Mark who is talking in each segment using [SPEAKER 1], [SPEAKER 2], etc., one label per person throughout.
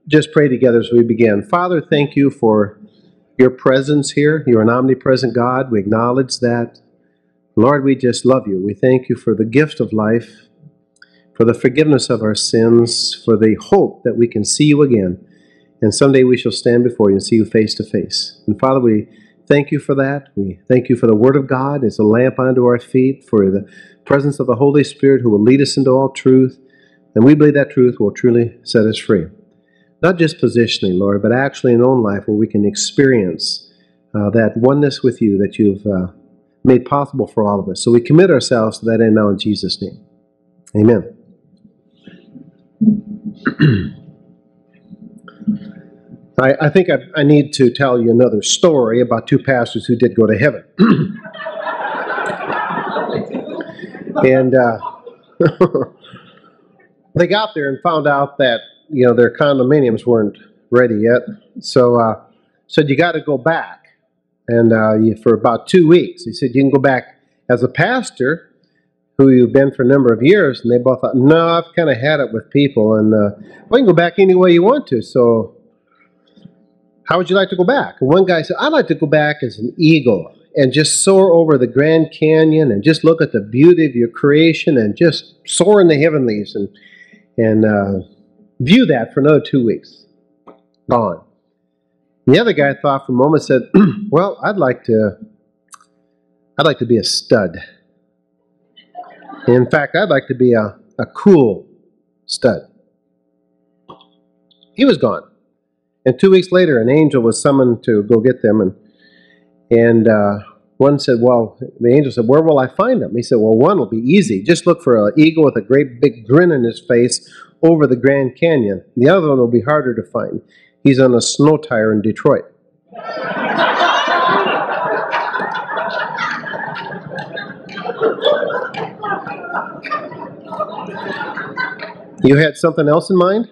[SPEAKER 1] just pray together as we begin. Father, thank you for your presence here. You're an omnipresent God. We acknowledge that. Lord, we just love you. We thank you for the gift of life, for the forgiveness of our sins, for the hope that we can see you again. And someday we shall stand before you and see you face to face. And Father, we thank you for that. We thank you for the Word of God as a lamp unto our feet, for the presence of the Holy Spirit who will lead us into all truth. And we believe that truth will truly set us free. Not just positionally, Lord, but actually in our own life where we can experience that oneness with you that you've made possible for all of us. So we commit ourselves to that end now in Jesus' name. Amen. I think I need to tell you another story about two pastors who did go to heaven. And they got there and found out that their condominiums weren't ready yet. So said, you got to go back. And for about 2 weeks, he said, you can go back as a pastor who you've been for a number of years. And they both thought, no, I've kind of had it with people. And well, you can go back any way you want to. So how would you like to go back? And one guy said, I'd like to go back as an eagle and just soar over the Grand Canyon and just look at the beauty of your creation and just soar in the heavenlies and view that for another 2 weeks. Gone. The other guy thought for a moment, said, well, I'd like to be a stud. In fact, I'd like to be a cool stud. He was gone. And 2 weeks later, an angel was summoned to go get them. And one said, well, the angel said, where will I find him? He said, well, one will be easy. Just look for an eagle with a great big grin on his face over the Grand Canyon. The other one will be harder to find. He's on a snow tire in Detroit. You had something else in mind?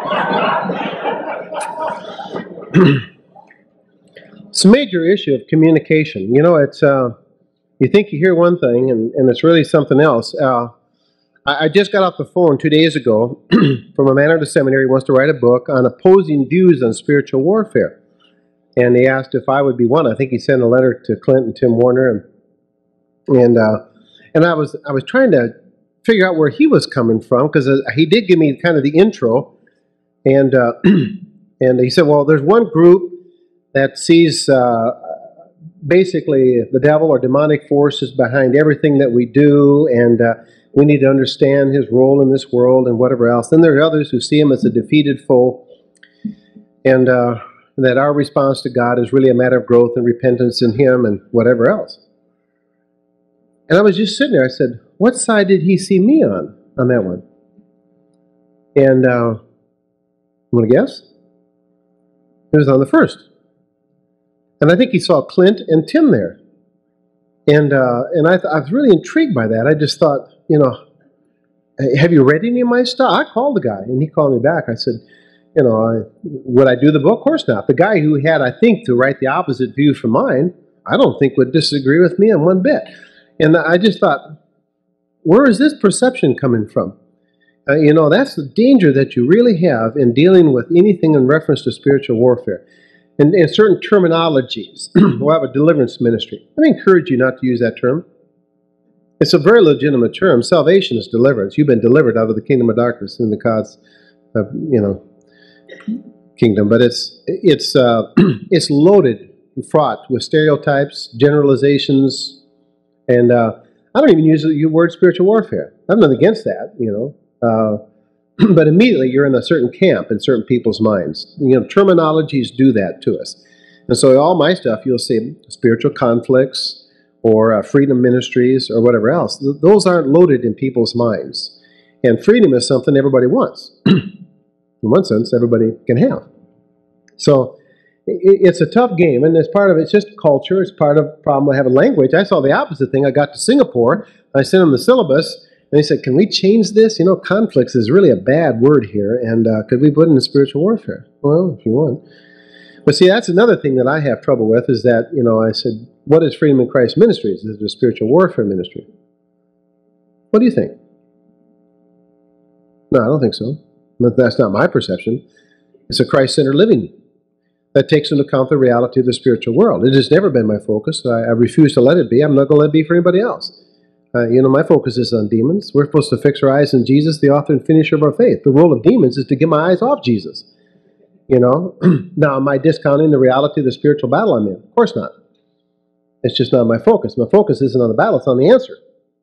[SPEAKER 1] It's a major issue of communication. It's you think you hear one thing and it's really something else. I just got off the phone 2 days ago from a man at a seminary who wants to write a book on opposing views on spiritual warfare. And he asked if I would be one. I think he sent a letter to Clint and Tim Warner. And I was trying to figure out where he was coming from, because he did give me kind of the intro. And and he said, well, there's one group that sees basically the devil or demonic forces behind everything that we do, and we need to understand his role in this world and whatever else. Then there are others who see him as a defeated foe, and that our response to God is really a matter of growth and repentance in him and whatever else. And I was just sitting there. I said, what side did he see me on that one? And you want to guess? It was on the first. And I think he saw Clint and Tim there. And I was really intrigued by that. I just thought, have you read any of my stuff? I called the guy, and he called me back. I said, would I do the book? Of course not. The guy who had, I think, to write the opposite view from mine, I don't think would disagree with me in one bit. And I just thought, where is this perception coming from? That's the danger that you really have in dealing with anything in reference to spiritual warfare. And certain terminologies. We'll have a deliverance ministry. Let me encourage you not to use that term. It's a very legitimate term. Salvation is deliverance. You've been delivered out of the kingdom of darkness in the God's, kingdom. But it's loaded and fraught with stereotypes, generalizations, and I don't even use the word spiritual warfare. I'm not against that, but immediately you're in a certain camp in certain people's minds. Terminologies do that to us. And so all my stuff, you'll see spiritual conflicts or freedom ministries or whatever else. Those aren't loaded in people's minds. And freedom is something everybody wants. In one sense, everybody can have. So it's a tough game, and as part of it's just culture. It's part of the problem I have with language. I saw the opposite thing. I got to Singapore, I sent them the syllabus, and they said, can we change this? Conflicts is really a bad word here, and could we put it in spiritual warfare? Well, if you want. But see, that's another thing that I have trouble with, is that, I said, what is Freedom in Christ Ministries? Is it a spiritual warfare ministry? What do you think? No, I don't think so. But that's not my perception. It's a Christ-centered living that takes into account the reality of the spiritual world. It has never been my focus. I refuse to let it be. I'm not going to let it be for anybody else. My focus is on demons. We're supposed to fix our eyes on Jesus, the author and finisher of our faith. The role of demons is to get my eyes off Jesus. Now, am I discounting the reality of the spiritual battle I'm in? Of course not. It's just not my focus. My focus isn't on the battle, it's on the answer.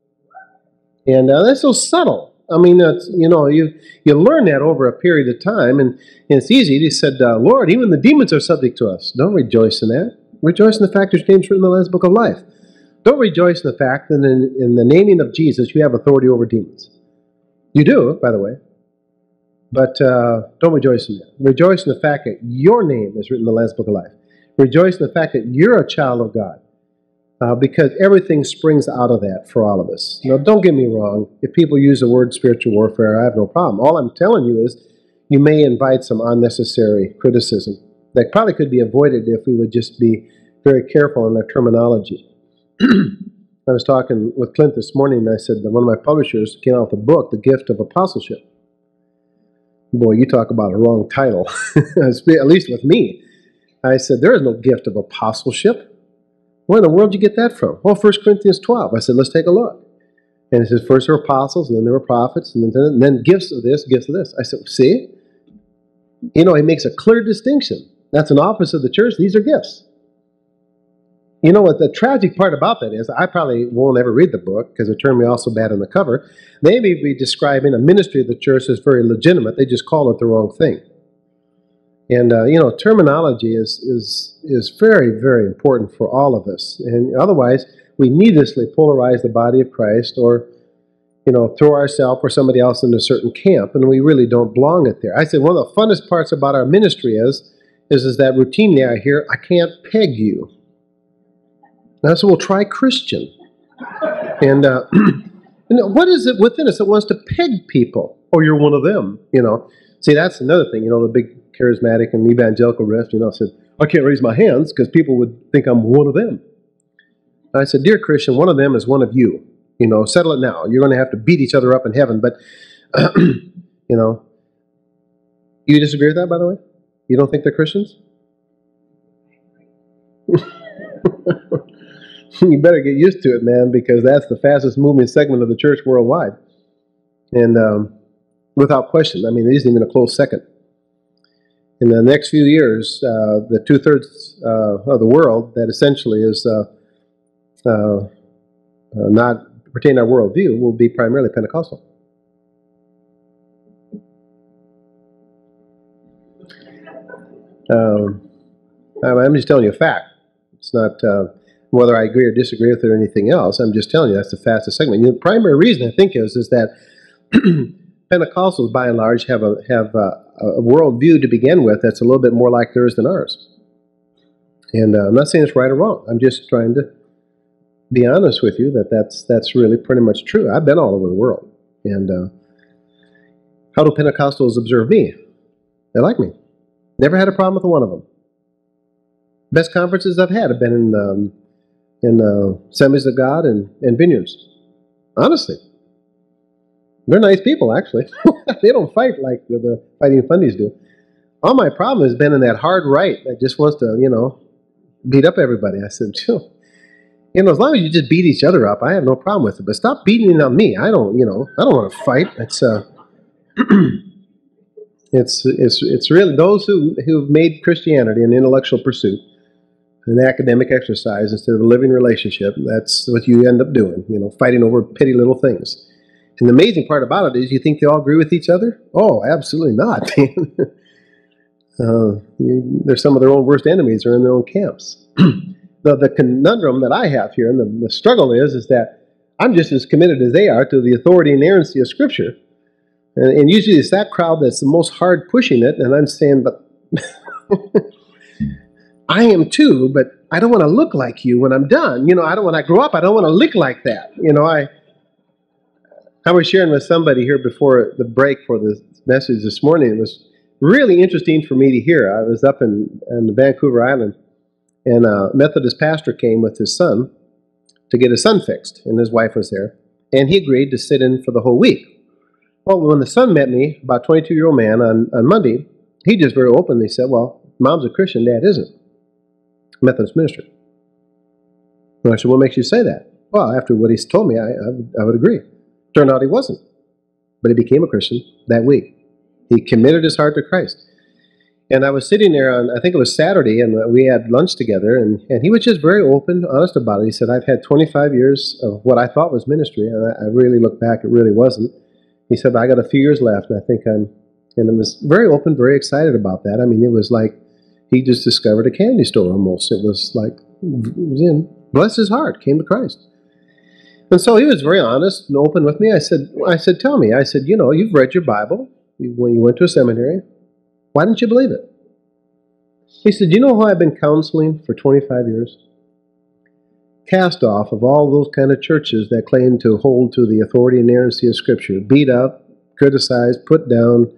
[SPEAKER 1] And that's so subtle. I mean, you learn that over a period of time, and it's easy. He said, Lord, even the demons are subject to us. Don't rejoice in that. Rejoice in the fact your name's written in the Lamb's Book of Life. Don't rejoice in the fact that in the naming of Jesus, you have authority over demons. You do, by the way. But don't rejoice in that. Rejoice in the fact that your name is written in the Lamb's Book of Life. Rejoice in the fact that you're a child of God. Because everything springs out of that for all of us. Now, don't get me wrong. If people use the word spiritual warfare, I have no problem. All I'm telling you is you may invite some unnecessary criticism that probably could be avoided if we would just be very careful in our terminology. I was talking with Clint this morning, and I said that one of my publishers came out with a book, The Gift of Apostleship. Boy, you talk about a wrong title, at least with me. I said, there is no gift of apostleship. Where in the world did you get that from? Well, 1 Corinthians 12. I said, let's take a look. And it says, first there were apostles, and then there were prophets, and then gifts of this, gifts of this. I said, see? He makes a clear distinction. That's an office of the church. These are gifts. You know what the tragic part about that is? I probably won't ever read the book because it turned me off so bad on the cover. They may be describing a ministry of the church as very legitimate. They just call it the wrong thing. And, terminology is very, very important for all of us. And otherwise, we needlessly polarize the body of Christ or, throw ourselves or somebody else into a certain camp, and we really don't belong it there. I said one of the funnest parts about our ministry is that routinely I hear, I can't peg you. And I said, well, try Christian. And what is it within us that wants to peg people? Oh, you're one of them, See, that's another thing, the big charismatic and evangelical rest, said, I can't raise my hands because people would think I'm one of them. And I said, dear Christian, one of them is one of you. Settle it now. You're going to have to beat each other up in heaven. But, you disagree with that, by the way? You don't think they're Christians? You better get used to it, man, because that's the fastest moving segment of the church worldwide. And without question, it isn't even a close second. In the next few years, the 2/3 of the world that essentially is not pertaining to our worldview will be primarily Pentecostal. I'm just telling you a fact. It's not whether I agree or disagree with it or anything else. I'm just telling you that's the fastest segment. The primary reason I think is that Pentecostals, by and large, have a worldview to begin with that's a little bit more like theirs than ours. And I'm not saying it's right or wrong. I'm just trying to be honest with you that's really pretty much true. I've been all over the world. And how do Pentecostals observe me? They like me. Never had a problem with one of them. Best conferences I've had have been in Assemblies of God and vineyards. Honestly. They're nice people, actually. They don't fight like the fighting fundies do. All my problem has been in that hard right that just wants to, beat up everybody. I said, sure. As long as you just beat each other up, I have no problem with it. But stop beating on me. I don't want to fight. It's really those who've made Christianity an intellectual pursuit, an academic exercise instead of a living relationship. That's what you end up doing, fighting over petty little things. And the amazing part about it is you think they all agree with each other? Oh, absolutely not. They're some of their own worst enemies are in their own camps. The conundrum that I have here, and the struggle is that I'm just as committed as they are to the authority and inerrancy of Scripture. And usually it's that crowd that's the most hard pushing it, and I'm saying, but I am too, but I don't want to look like you when I'm done. When I grow up, I don't want to look like that. I was sharing with somebody here before the break for this message this morning. It was really interesting for me to hear. I was up in Vancouver Island, and a Methodist pastor came with his son to get his son fixed, and his wife was there. And he agreed to sit in for the whole week. Well, when the son met me, about a 22-year-old man, on Monday, he just very openly said, well, Mom's a Christian, Dad isn't. Methodist minister. And I said, what makes you say that? Well, after what he's told me, I would agree. Turned out he wasn't. But he became a Christian that week. He committed his heart to Christ. And I was sitting there on, I think it was Saturday, and we had lunch together, and he was just very open, honest about it. He said, I've had 25 years of what I thought was ministry, and I really look back, it really wasn't. He said, I got a few years left, and I think and it was very open, very excited about that. I mean, it was like he just discovered a candy store almost. It was like, bless his heart, came to Christ. And so he was very honest and open with me. I said, tell me. I said, you've read your Bible when you went to a seminary. Why didn't you believe it? He said, you know who I've been counseling for 25 years? Cast off of all those kind of churches that claim to hold to the authority and inerrancy of Scripture. Beat up, criticized, put down.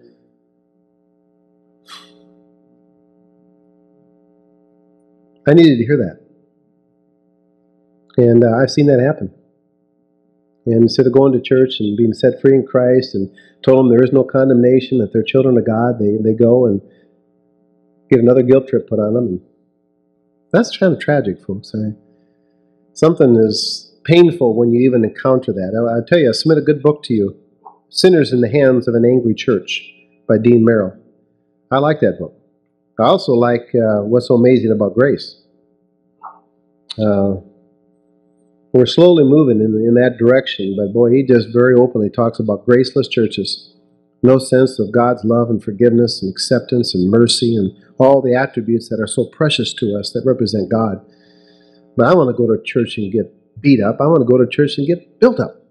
[SPEAKER 1] I needed to hear that. And I've seen that happen. And instead of going to church and being set free in Christ and told them there is no condemnation, that they're children of God, they go and get another guilt trip put on them. And that's kind of tragic, folks. Something is painful when you even encounter that. I tell you, I submit a good book to you, Sinners in the Hands of an Angry Church by Dean Merrill. I like that book. I also like What's So Amazing About Grace. We're slowly moving in that direction, but boy, he just very openly talks about graceless churches. No sense of God's love and forgiveness and acceptance and mercy and all the attributes that are so precious to us that represent God. But I want to go to church and get beat up. I want to go to church and get built up.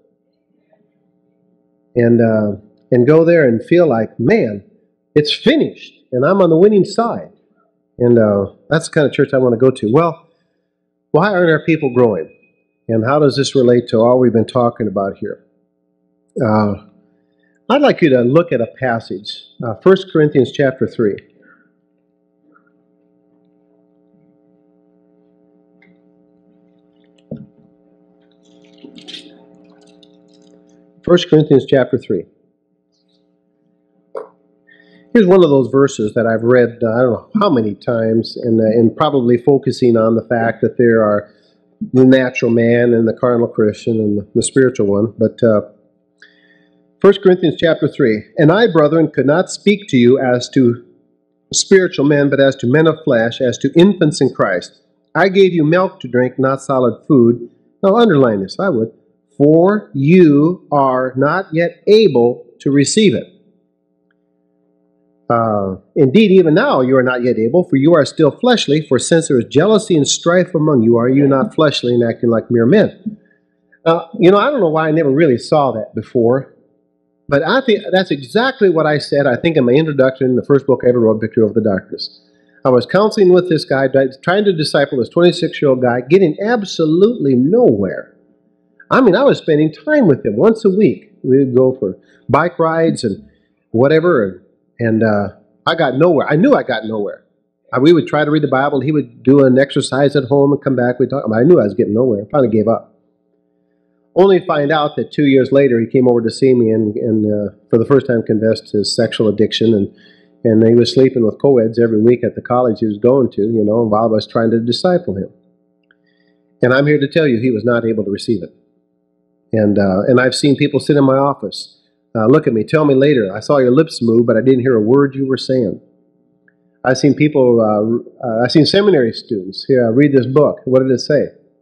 [SPEAKER 1] And go there and feel like, man, it's finished, and I'm on the winning side. And that's the kind of church I want to go to. Well, why aren't our people growing? And how does this relate to all we've been talking about here? I'd like you to look at a passage, 1 Corinthians chapter 3. 1 Corinthians chapter 3. Here's one of those verses that I've read, I don't know how many times, and probably focusing on the fact that there are the natural man and the carnal Christian and the spiritual one. But 1 Corinthians chapter 3. And I, brethren, could not speak to you as to spiritual men, but as to men of flesh, as to infants in Christ. I gave you milk to drink, not solid food. Now underline this, I would. For you are not yet able to receive it. Indeed, even now you are not yet able, for you are still fleshly. For since there is jealousy and strife among you, are you not fleshly and acting like mere men? I don't know why I never really saw that before, but I think that's exactly what I said, I think, in my introduction in the first book I ever wrote, Victory Over the Darkness. I was counseling with this guy, trying to disciple this 26-year-old guy, getting absolutely nowhere. I mean, I was spending time with him once a week. We would go for bike rides and whatever, and I got nowhere. I knew I got nowhere. We would try to read the Bible. He would do an exercise at home and come back. We'd talk. I knew I was getting nowhere. I finally gave up. Only to find out that 2 years later he came over to see me and for the first time confessed his sexual addiction. And he was sleeping with co-eds every week at the college he was going to, while I was trying to disciple him. And I'm here to tell you he was not able to receive it. And I've seen people sit in my office. Look at me, tell me later, I saw your lips move, but I didn't hear a word you were saying. I've seen people, I've seen seminary students, here, read this book. What did it say?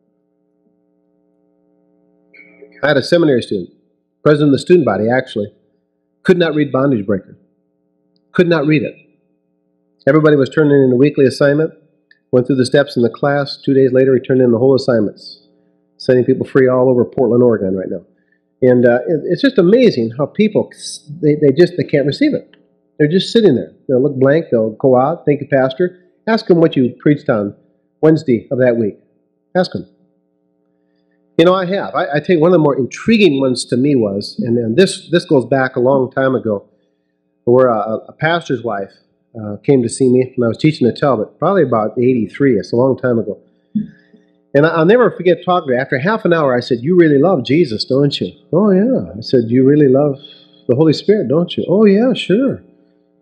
[SPEAKER 1] I had a seminary student, president of the student body, actually, could not read Bondage Breaker. Could not read it. Everybody was turning in a weekly assignment, went through the steps in the class. 2 days later, he turned in the whole assignments, sending people free all over Portland, Oregon right now. And it's just amazing how people, they can't receive it. They're just sitting there. They'll look blank. They'll go out. Thank you, Pastor. Ask them what you preached on Wednesday of that week. Ask them. I have. I tell you, one of the more intriguing ones to me was, and this goes back a long time ago, where a pastor's wife came to see me, and I was teaching at Talbot, probably about 83. It's a long time ago. And I'll never forget talking to her. After half an hour, I said, you really love Jesus, don't you? Oh, yeah. I said, you really love the Holy Spirit, don't you? Oh, yeah, sure.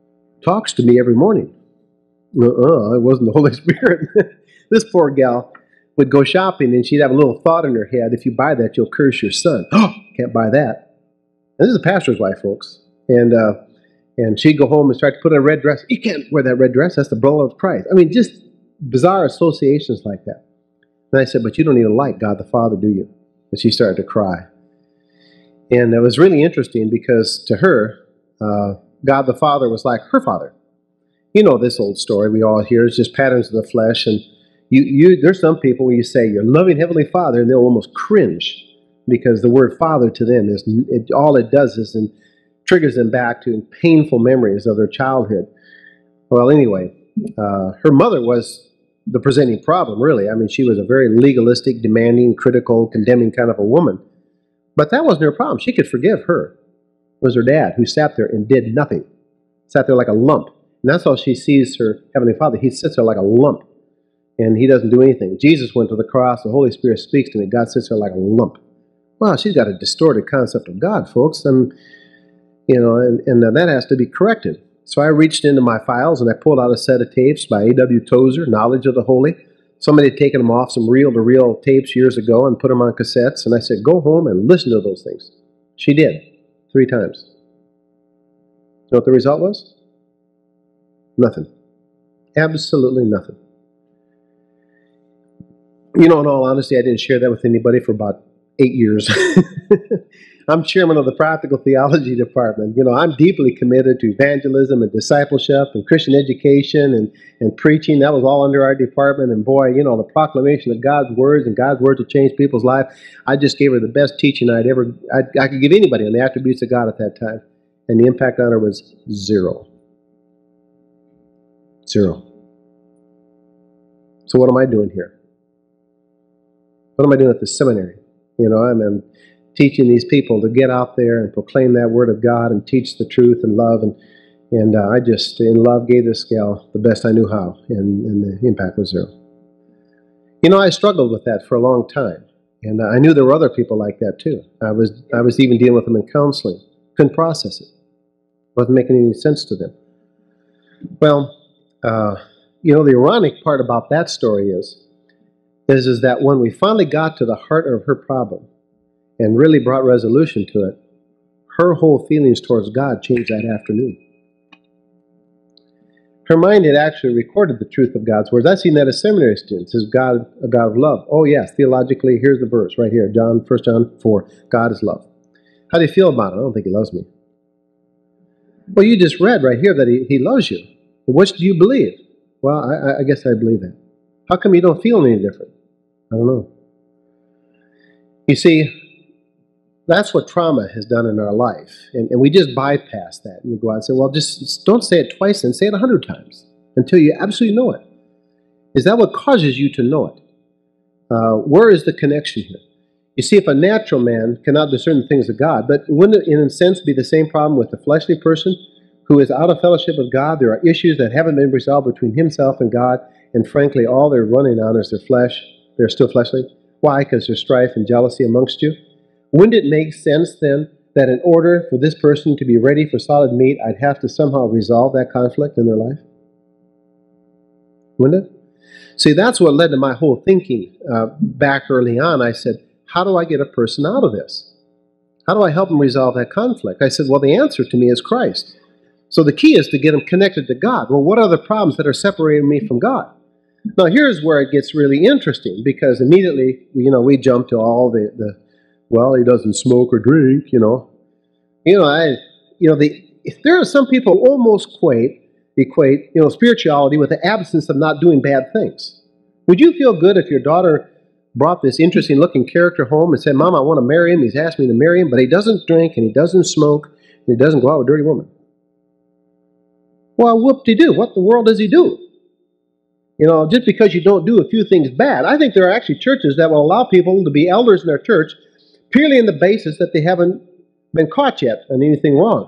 [SPEAKER 1] talks to me every morning. It wasn't the Holy Spirit. This poor gal would go shopping and she'd have a little thought in her head, if you buy that, you'll curse your son. Oh, can't buy that. And this is a pastor's wife, folks. And she'd go home and start to put on a red dress. You can't wear that red dress. That's the blood of Christ. I mean, just bizarre associations like that. And I said, but you don't even like God the Father, do you? And she started to cry. And it was really interesting because to her, God the Father was like her father. You know this old story we all hear. It's just patterns of the flesh. And there's some people when you say, your loving Heavenly Father, and they'll almost cringe because the word Father to them, all it does is triggers them back to painful memories of their childhood. Well, anyway, her mother was the presenting problem, really. I mean, she was a very legalistic, demanding, critical, condemning kind of a woman. But that wasn't her problem. She could forgive her. It was her dad who sat there and did nothing. Sat there like a lump. And that's how she sees her Heavenly Father. He sits there like a lump. And he doesn't do anything. Jesus went to the cross. The Holy Spirit speaks to me. God sits there like a lump. Wow, she's got a distorted concept of God, folks. And that has to be corrected. So I reached into my files and I pulled out a set of tapes by A.W. Tozer, Knowledge of the Holy. Somebody had taken them off some reel-to-reel tapes years ago and put them on cassettes. And I said, go home and listen to those things. She did, 3 times. You know what the result was? Nothing. Absolutely nothing. You know, in all honesty, I didn't share that with anybody for about 8 years. I'm chairman of the Practical Theology Department. You know, I'm deeply committed to evangelism and discipleship and Christian education and preaching. That was all under our department. And boy, you know, the proclamation of God's words and God's words will change people's life. I just gave her the best teaching I could give anybody on the attributes of God at that time. And the impact on her was 0. 0. So what am I doing here? What am I doing at the seminary? You know, I'm teaching these people to get out there and proclaim that word of God and teach the truth and love. And I just, in love, gave this gal the best I knew how. And the impact was 0. You know, I struggled with that for a long time. And I knew there were other people like that too. I was even dealing with them in counseling. Couldn't process it. Wasn't making any sense to them. Well, you know, the ironic part about that story is that when we finally got to the heart of her problem and really brought resolution to it, her whole feelings towards God changed that afternoon. Her mind had actually recorded the truth of God's words. I've seen that as seminary students. Is God a God of love? Oh yes, theologically, here's the verse right here, 1 John 4, God is love. How do you feel about it? I don't think he loves me. Well, you just read right here that he loves you. What do you believe? Well, I guess I believe that. How come you don't feel any different? I don't know. You see, that's what trauma has done in our life. And we just bypass that. And we go out and say, well, just don't say it twice and say it 100 times until you absolutely know it. Is that what causes you to know it? Where is the connection here? You see, if a natural man cannot discern the things of God, but wouldn't it, in a sense, be the same problem with the fleshly person who is out of fellowship with God? There are issues that haven't been resolved between himself and God, and frankly, all they're running on is their flesh. They're still fleshly. Why? Because there's strife and jealousy amongst you. Wouldn't it make sense then that in order for this person to be ready for solid meat, I'd have to somehow resolve that conflict in their life? Wouldn't it? See, that's what led to my whole thinking back early on. I said, how do I get a person out of this? How do I help them resolve that conflict? I said, well, the answer to me is Christ. So the key is to get them connected to God. Well, what are the problems that are separating me from God? Now, here's where it gets really interesting, because immediately, we jump to all well, he doesn't smoke or drink, there are some people who almost equate spirituality with the absence of not doing bad things. Would you feel good if your daughter brought this interesting-looking character home and said, Mom, I want to marry him, he's asked me to marry him, but he doesn't drink, and he doesn't smoke, and he doesn't go out with a dirty woman? Well, whoop-de-doo, what the world does he do? Just because you don't do a few things bad. I think there are actually churches that will allow people to be elders in their church purely on the basis that they haven't been caught yet on anything wrong.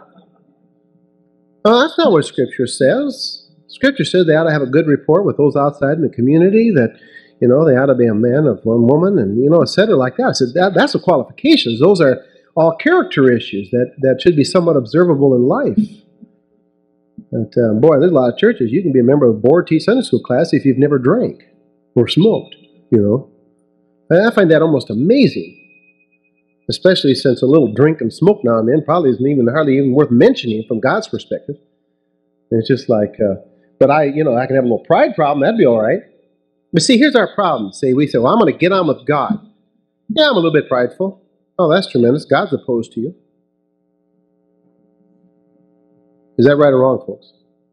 [SPEAKER 1] That's not what Scripture says. Scripture says they ought to have a good rapport with those outside in the community, that, they ought to be a man of one woman, and, et cetera, like that. So that's the qualifications. Those are all character issues that should be somewhat observable in life. But boy, there's a lot of churches. You can be a member of the Board T Sunday School class if you've never drank or smoked, you know. And I find that almost amazing, especially since a little drink and smoke now and then probably isn't hardly even worth mentioning from God's perspective. And it's just like, but I can have a little pride problem. That'd be all right. But see, here's our problem. We say, well, I'm going to get on with God. Yeah, I'm a little bit prideful. Oh, that's tremendous. God's opposed to you. Is that right or wrong, folks?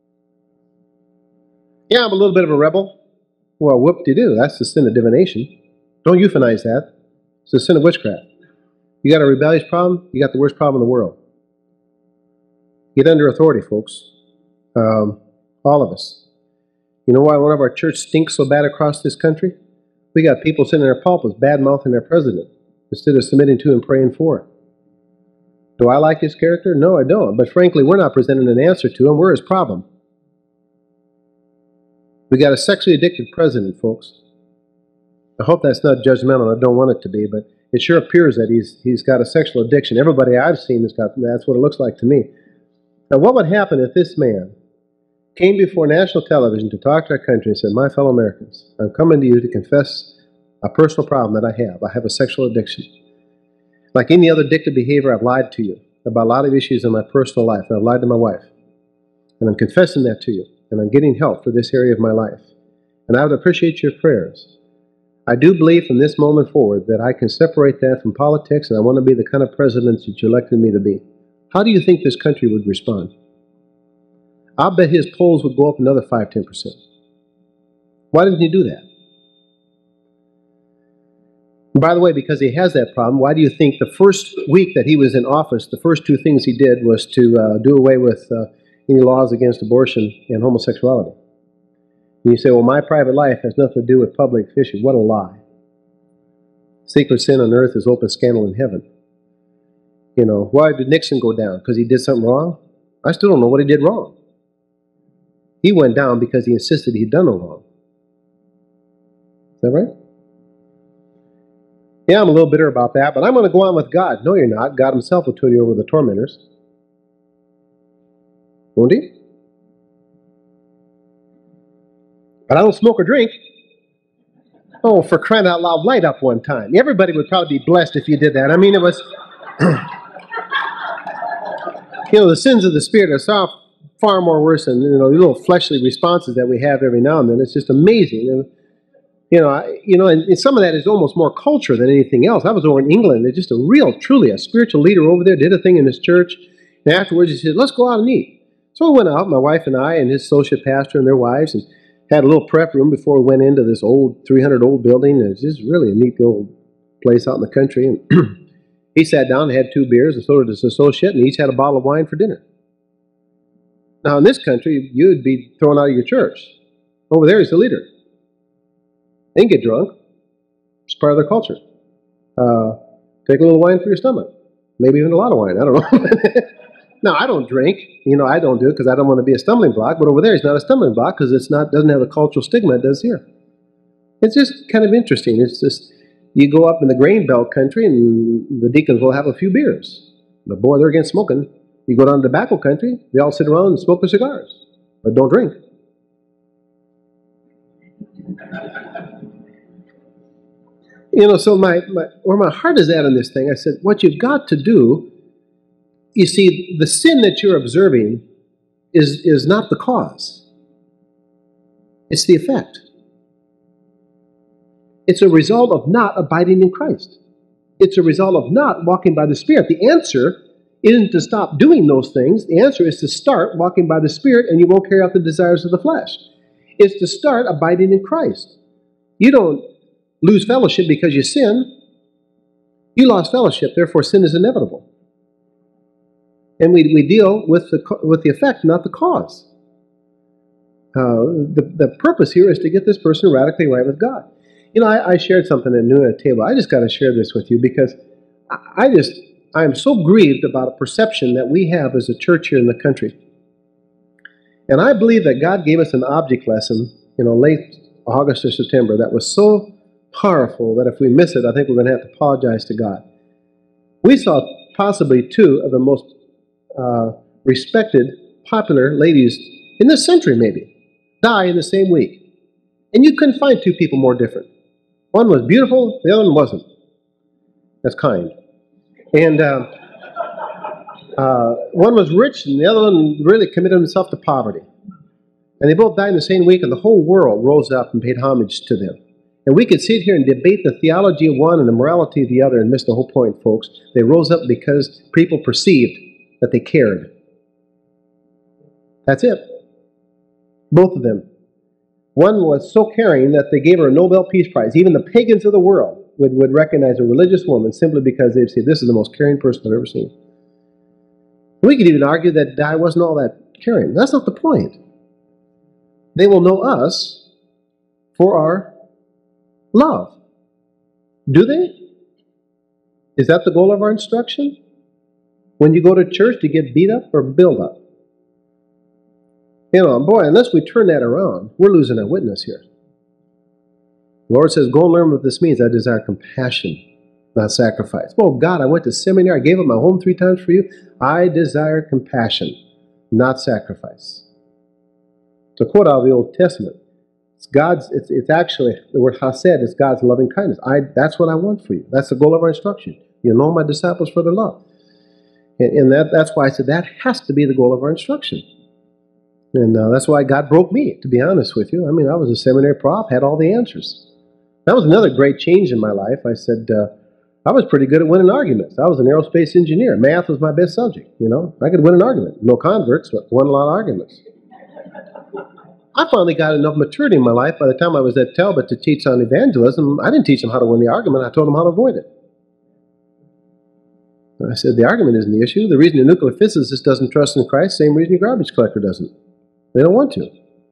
[SPEAKER 1] Yeah, I'm a little bit of a rebel. Well, whoop-de-doo. That's the sin of divination. Don't euphemize that. It's the sin of witchcraft. You got a rebellious problem, you got the worst problem in the world. Get under authority, folks. All of us. You know why one of our church stinks so bad across this country? We got people sitting in their pulpits bad-mouthing their president instead of submitting to and praying for him. Do I like his character? No, I don't. But frankly, we're not presenting an answer to him. We're his problem. We got a sexually addicted president, folks. I hope that's not judgmental. I don't want it to be, but it sure appears that he's got a sexual addiction. Everybody I've seen has got, that's what it looks like to me. Now, what would happen if this man came before national television to talk to our country and said, my fellow Americans, I'm coming to you to confess a personal problem that I have. I have a sexual addiction. Like any other addictive behavior, I've lied to you about a lot of issues in my personal life, and I've lied to my wife. And I'm confessing that to you, and I'm getting help for this area of my life. And I would appreciate your prayers. I do believe from this moment forward that I can separate that from politics, and I want to be the kind of president that you elected me to be. How do you think this country would respond? I'll bet his polls would go up another 5-10%. Why didn't he do that? And by the way, because he has that problem, why do you think the first week that he was in office, the first two things he did was to do away with any laws against abortion and homosexuality? And you say, well, my private life has nothing to do with public issues. What a lie. Secret sin on earth is open scandal in heaven. You know, why did Nixon go down? Because he did something wrong? I still don't know what he did wrong. He went down because he insisted he'd done no wrong. Is that right? Yeah, I'm a little bitter about that, but I'm going to go on with God. No, you're not. God himself will turn you over to the tormentors. Won't he? But I don't smoke or drink. Oh, for crying out loud, light up one time. Everybody would probably be blessed if you did that. I mean, it was... the sins of the Spirit are far more worse than, the little fleshly responses that we have every now and then. It's just amazing. And some of that is almost more culture than anything else. I was over in England. There's just truly a spiritual leader over there, did a thing in his church. And afterwards he said, let's go out and eat. So we went out, my wife and I and his associate pastor and their wives, and had a little prep room before we went into this old 300-old building. And it's just really a neat old place out in the country. And he sat down and had 2 beers, and so did his associate, and each had a bottle of wine for dinner. Now, in this country, you'd be thrown out of your church. Over there, he's the leader. They can get drunk. It's part of their culture. Take a little wine for your stomach. Maybe even a lot of wine. I don't know. Now, I don't drink. I don't do it because I don't want to be a stumbling block. But over there, it's not a stumbling block because doesn't have the cultural stigma it does here. It's just kind of interesting. It's just, you go up in the grain belt country and the deacons will have a few beers. But boy, they're against smoking. You go down to tobacco country, they all sit around and smoke their cigars. But don't drink. So where my heart is at on this thing, I said, what you've got to do, you see, the sin that you're observing is not the cause. It's the effect. It's a result of not abiding in Christ. It's a result of not walking by the Spirit. The answer isn't to stop doing those things. The answer is to start walking by the Spirit, and you won't carry out the desires of the flesh. It's to start abiding in Christ. You don't lose fellowship because you sin. You lost fellowship, therefore sin is inevitable. And we deal with the effect, not the cause. The purpose here is to get this person radically right with God. I shared something at noon at a table. I just got to share this with you because I am so grieved about a perception that we have as a church here in the country. And I believe that God gave us an object lesson, late August or September that was so powerful that if we miss it, I think we're going to have to apologize to God. We saw possibly 2 of the most respected popular ladies in this century maybe die in the same week. And you couldn't find two people more different. One was beautiful, the other one wasn't. That's kind. And one was rich, and the other one really committed himself to poverty. And they both died in the same week, and the whole world rose up and paid homage to them. And we could sit here and debate the theology of one and the morality of the other and miss the whole point, folks. They rose up because people perceived that they cared. That's it. Both of them. One was so caring that they gave her a Nobel Peace Prize. Even the pagans of the world would recognize a religious woman simply because they'd say, this is the most caring person I've ever seen. We could even argue that Di wasn't all that caring. That's not the point. They will know us for our love. Do they? Is that the goal of our instruction? When you go to church, to get beat up or build up? You know, boy, unless we turn that around, we're losing our witness here. The Lord says, go and learn what this means. I desire compassion, not sacrifice. Oh, God, I went to seminary. I gave up my home 3 times for you. I desire compassion, not sacrifice. To quote out of the Old Testament, it's actually, the word chesed is God's loving kindness. That's what I want for you. That's the goal of our instruction. You know my disciples for their love. And that's why I said that has to be the goal of our instruction. And that's why God broke me, to be honest with you. I mean, I was a seminary prof, had all the answers. That was another great change in my life. I said, I was pretty good at winning arguments. I was an aerospace engineer. Math was my best subject, you know. I could win an argument. No converts, but won a lot of arguments. I finally got enough maturity in my life by the time I was at Talbot to teach on evangelism. I didn't teach them how to win the argument. I told them how to avoid it. I said, the argument isn't the issue. The reason your nuclear physicist doesn't trust in Christ, same reason your garbage collector doesn't. They don't want to.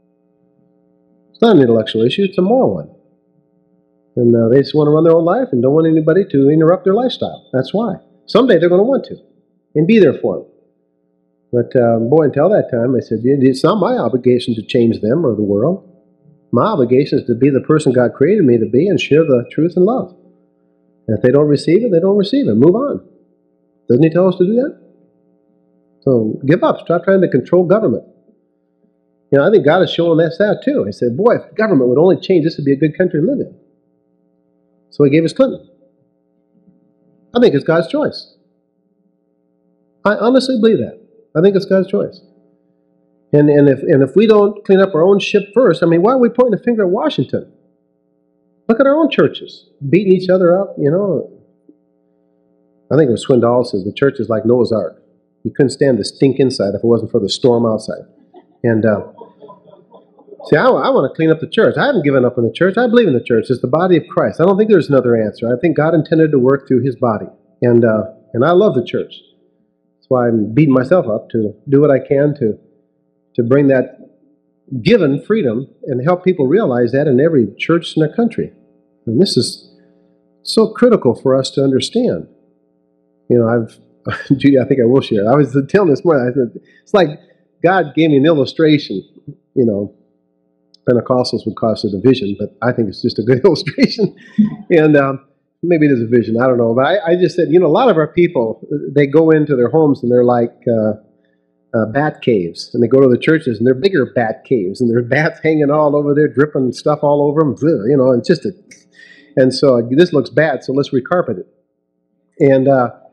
[SPEAKER 1] It's not an intellectual issue, it's a moral one. And they just want to run their own life and don't want anybody to interrupt their lifestyle. That's why. Someday they're going to want to and be there for them. But boy, until that time, I said, it's not my obligation to change them or the world. My obligation is to be the person God created me to be and share the truth and love. And if they don't receive it, they don't receive it. Move on. Doesn't He tell us to do that? So give up. Stop trying to control government. You know, I think God is showing us that too. He said, boy, if government would only change, this would be a good country to live in. So He gave us Clinton. I think it's God's choice. I honestly believe that. I think it's God's choice. And if we don't clean up our own ship first, I mean, why are we pointing a finger at Washington? Look at our own churches, beating each other up, you know. I think it was Swindoll says the church is like Noah's Ark. You couldn't stand the stink inside if it wasn't for the storm outside. And see, I want to clean up the church. I haven't given up on the church. I believe in the church. It's the body of Christ. I don't think there's another answer. I think God intended to work through His body. And I love the church. That's why I'm beating myself up to do what I can to bring that given freedom and help people realize that in every church in the country. And this is so critical for us to understand. You know, Judy, I think I will share. I was telling this morning, I said, it's like God gave me an illustration. You know, Pentecostals would call it a division, but I think it's just a good illustration. And maybe it is a vision, I don't know. But I just said, you know, a lot of our people, they go into their homes and they're like bat caves. And they go to the churches and they're bigger bat caves. And there's bats hanging all over there, dripping stuff all over them. You know, it's just and so this looks bad, so let's recarpet it. And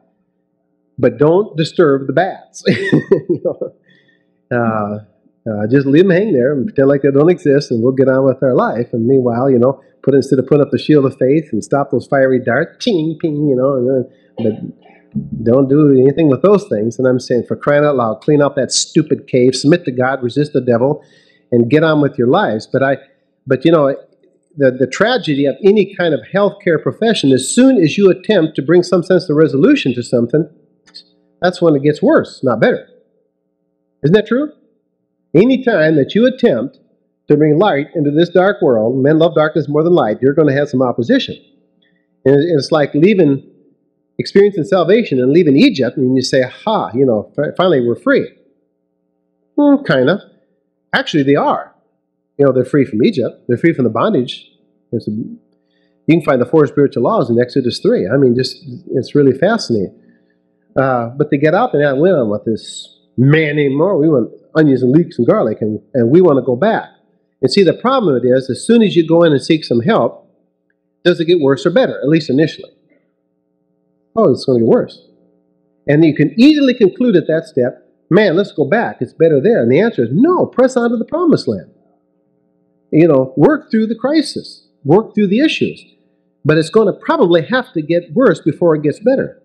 [SPEAKER 1] but don't disturb the bats. You know, just leave them hang there and pretend like they don't exist, and we'll get on with our life. And meanwhile, you know, instead of putting up the shield of faith and stop those fiery darts, ching, ping, you know, but don't do anything with those things. And I'm saying, for crying out loud, clean out that stupid cave, submit to God, resist the devil, and get on with your lives. But you know, the tragedy of any kind of healthcare profession, as soon as you attempt to bring some sense of resolution to something, that's when it gets worse, not better. Isn't that true? Any time that you attempt to bring light into this dark world, men love darkness more than light, you're going to have some opposition. And it's like experiencing salvation and leaving Egypt, and you say, ha, you know, finally we're free. Well, kind of. Actually, they are. You know, they're free from Egypt. They're free from the bondage. You can find the 4 spiritual laws in Exodus 3. I mean, it's really fascinating. But they get out there and went on with this man anymore. We went onions and leeks and garlic, and we want to go back. And see, the problem with it is, as soon as you go in and seek some help, does it get worse or better, at least initially? Oh, it's going to get worse. And you can easily conclude at that step, man, let's go back. It's better there. And the answer is no, press on to the promised land. Work through the crisis. Work through the issues. But it's going to probably have to get worse before it gets better.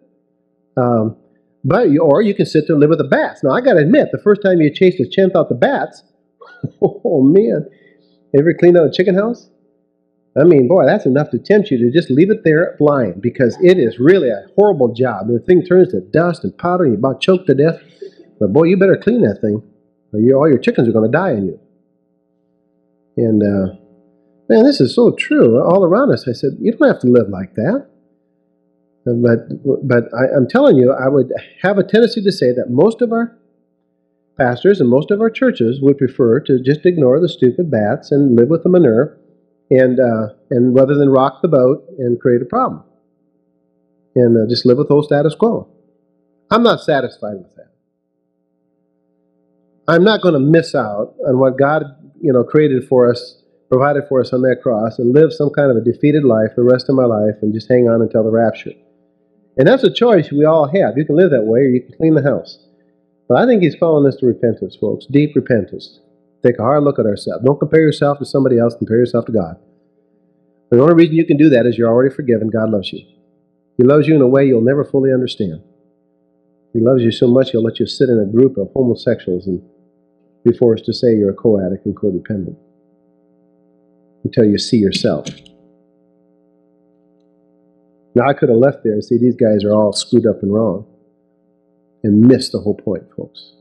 [SPEAKER 1] Or you can sit there and live with the bats. Now, I got to admit, the first time you chased a chimp out the bats, oh, man. Ever cleaned out a chicken house? I mean, boy, that's enough to tempt you to just leave it there blind, because it is really a horrible job. The thing turns to dust and powder, and you're about choked to death. But, boy, you better clean that thing, or all your chickens are going to die on you. And, man, this is so true all around us. I said, you don't have to live like that. But I'm telling you, I would have a tendency to say that most of our pastors and most of our churches would prefer to just ignore the stupid bats and live with the manure, and rather than rock the boat and create a problem, and just live with old status quo. I'm not satisfied with that. I'm not going to miss out on what God, created for us, provided for us on that cross, and live some kind of a defeated life the rest of my life and just hang on until the rapture. And that's a choice we all have. You can live that way, or you can clean the house. But I think He's calling us to repentance, folks. Deep repentance. Take a hard look at ourselves. Don't compare yourself to somebody else. Compare yourself to God. The only reason you can do that is you're already forgiven. God loves you. He loves you in a way you'll never fully understand. He loves you so much He'll let you sit in a group of homosexuals and be forced to say you're a co-addict and codependent until you see yourself. Now, I could have left there and see these guys are all screwed up and wrong and missed the whole point, folks.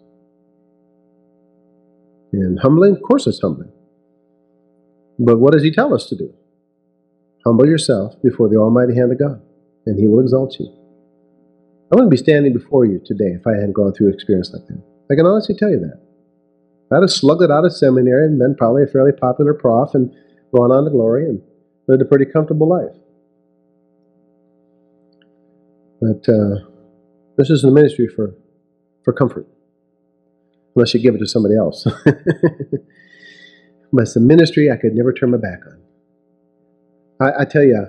[SPEAKER 1] And humbling? Of course it's humbling. But what does He tell us to do? Humble yourself before the almighty hand of God, and He will exalt you. I wouldn't be standing before you today if I hadn't gone through an experience like that. I can honestly tell you that. I'd have slugged it out of seminary and been probably a fairly popular prof and gone on to glory and lived a pretty comfortable life. But this isn't a ministry for comfort, unless you give it to somebody else. But it's a ministry I could never turn my back on. I tell you,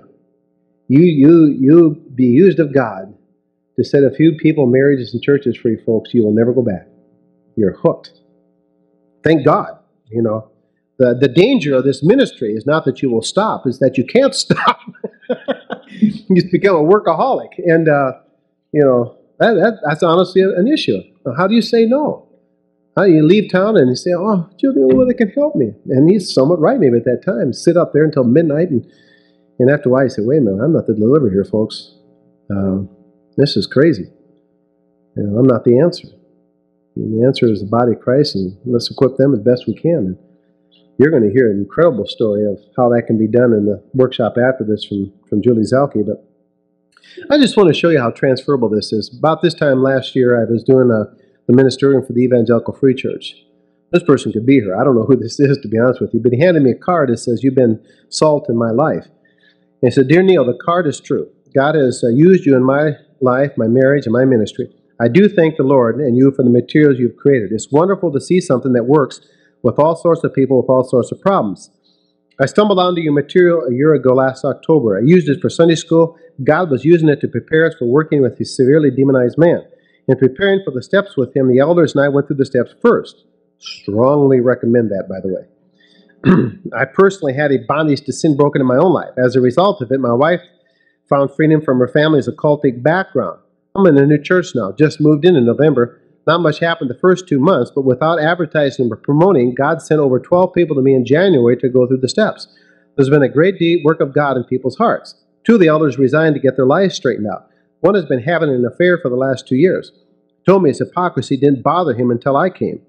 [SPEAKER 1] you be used of God to set a few people, marriages, and churches free, folks. You will never go back. You're hooked. Thank God. The danger of this ministry is not that you will stop, it's that you can't stop. You just become a workaholic. And, that's honestly an issue. How do you say no? How do you leave town and you say, oh, you're the only one that can help me? And he's somewhat right maybe at that time. Sit up there until midnight, and after a while you say, wait a minute, I'm not the deliverer here, folks. This is crazy. I'm not the answer. And the answer is the body of Christ, and let's equip them as best we can. And you're going to hear an incredible story of how that can be done in the workshop after this from Julie Zelke. But I just want to show you how transferable this is. About this time last year, I was doing the ministerium for the Evangelical Free Church. This person could be here. I don't know who this is, to be honest with you, but he handed me a card that says, you've been salt in my life. And he said, Dear Neil, the card is true. God has used you in my life, my marriage, and my ministry. I do thank the Lord and you for the materials you've created. It's wonderful to see something that works with all sorts of people with all sorts of problems. I stumbled onto your material a year ago last October. I used it for Sunday school. God was using it to prepare us for working with his severely demonized man. In preparing for the steps with him, the elders and I went through the steps first. Strongly recommend that, by the way. I personally had a bondage to sin broken in my own life. As a result of it, my wife found freedom from her family's occultic background. I'm in a new church now, just moved in November. Not much happened the first 2 months, but without advertising or promoting, God sent over 12 people to me in January to go through the steps. There's been a great deep work of God in people's hearts. 2 of the elders resigned to get their lives straightened out. One has been having an affair for the last 2 years. He told me his hypocrisy didn't bother him until I came.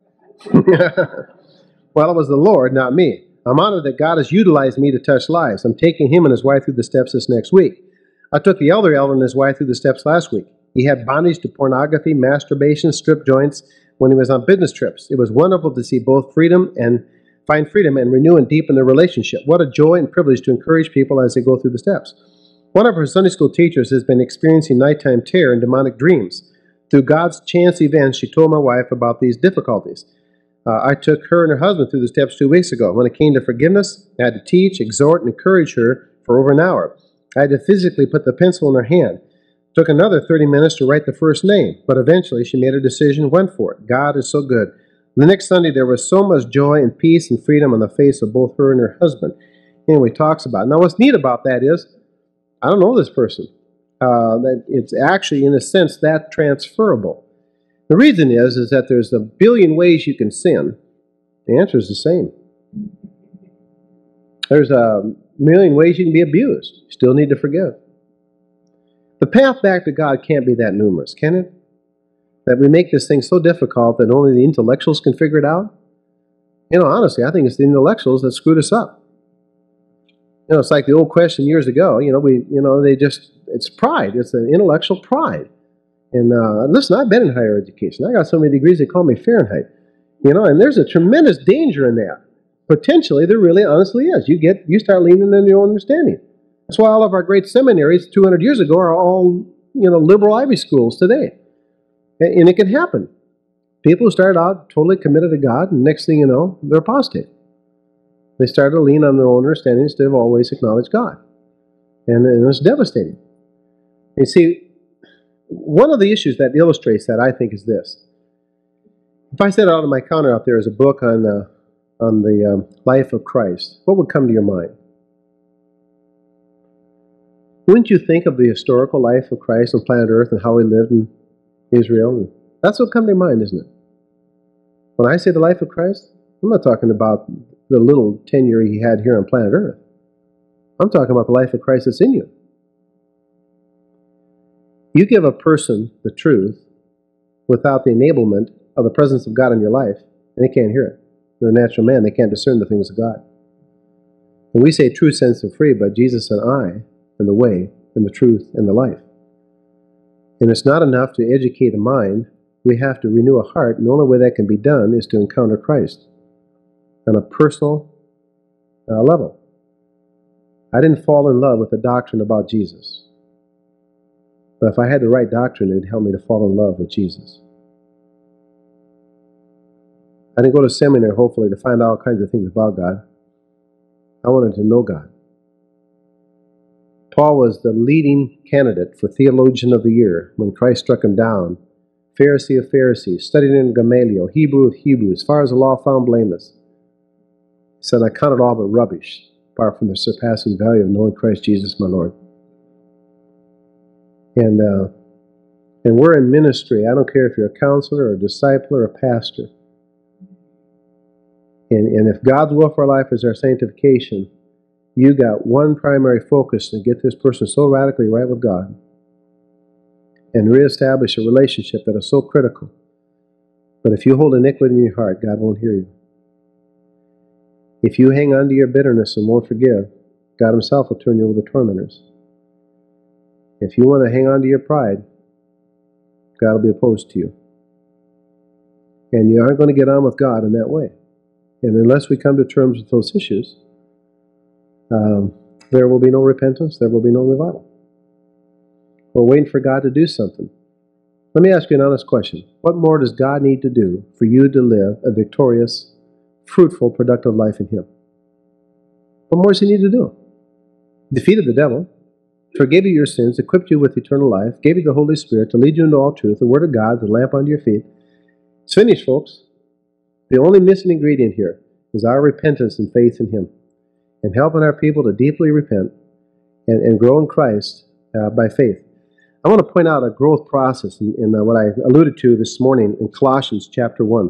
[SPEAKER 1] Well, it was the Lord, not me. I'm honored that God has utilized me to touch lives. I'm taking him and his wife through the steps this next week. I took the elder and his wife through the steps last week. He had bondage to pornography, masturbation, strip joints when he was on business trips. It was wonderful to see both find freedom and renew and deepen their relationship. What a joy and privilege to encourage people as they go through the steps. One of her Sunday school teachers has been experiencing nighttime terror and demonic dreams. Through God's chance events, she told my wife about these difficulties. I took her and her husband through the steps 2 weeks ago. When it came to forgiveness, I had to teach, exhort, and encourage her for over an hour. I had to physically put the pencil in her hand. It took another 30 minutes to write the first name, but eventually she made her decision and went for it. God is so good. The next Sunday, there was so much joy and peace and freedom on the face of both her and her husband. Anyway, talks about it. Now, what's neat about that is, I don't know this person. That it's actually, in a sense, that transferable. The reason is that there's a billion ways you can sin. The answer is the same. There's a million ways you can be abused. You still need to forgive. The path back to God can't be that numerous, can it? That we make this thing so difficult that only the intellectuals can figure it out? Honestly, I think it's the intellectuals that screwed us up. It's like the old question years ago. It's pride. It's an intellectual pride. And listen, I've been in higher education. I got so many degrees they call me Fahrenheit. And there's a tremendous danger in that. Potentially, there really honestly is. You start leaning on your own understanding. That's why all of our great seminaries 200 years ago are all, liberal Ivy schools today. And it can happen. People who started out totally committed to God, and next thing you know, they're apostate. They started to lean on their own understanding instead of always acknowledge God. And it's devastating. You see, one of the issues that illustrates that, I think, is this. If I set out on my counter out there as a book on the life of Christ, what would come to your mind? Wouldn't you think of the historical life of Christ on planet Earth and how he lived in Israel? That's what would come to your mind, isn't it? When I say the life of Christ, I'm not talking about the little tenure he had here on planet Earth. I'm talking about the life of Christ that's in you. You give a person the truth without the enablement of the presence of God in your life, and they can't hear it. They're a natural man. They can't discern the things of God. And we say true, sense, and free, but Jesus said, I am the way, and the truth, and the life. And it's not enough to educate a mind. We have to renew a heart, and the only way that can be done is to encounter Christ on a personal level. I didn't fall in love with the doctrine about Jesus. But if I had the right doctrine, it would help me to fall in love with Jesus. I didn't go to seminary, hopefully, to find out all kinds of things about God. I wanted to know God. Paul was the leading candidate for Theologian of the Year when Christ struck him down. Pharisee of Pharisees, studied in Gamaliel, Hebrew of Hebrews, as far as the law found blameless. He said, I count it all but rubbish, apart from the surpassing value of knowing Christ Jesus, my Lord. And we're in ministry. I don't care if you're a counselor or a disciple or a pastor. And if God's will for our life is our sanctification, you got one primary focus to get this person so radically right with God and reestablish a relationship that is so critical. But if you hold iniquity in your heart, God won't hear you. If you hang on to your bitterness and won't forgive, God himself will turn you over to tormentors. If you want to hang on to your pride, God will be opposed to you. And you aren't going to get on with God in that way. And unless we come to terms with those issues, there will be no repentance, there will be no revival. We're waiting for God to do something. Let me ask you an honest question. What more does God need to do for you to live a victorious, fruitful, productive life in him? What more does he need to do? Defeated the devil, forgave you your sins, equipped you with eternal life, gave you the Holy Spirit to lead you into all truth, the Word of God, the lamp under your feet. It's finished, folks. The only missing ingredient here is our repentance and faith in him, and helping our people to deeply repent and grow in Christ by faith. I want to point out a growth process in what I alluded to this morning in Colossians chapter 1.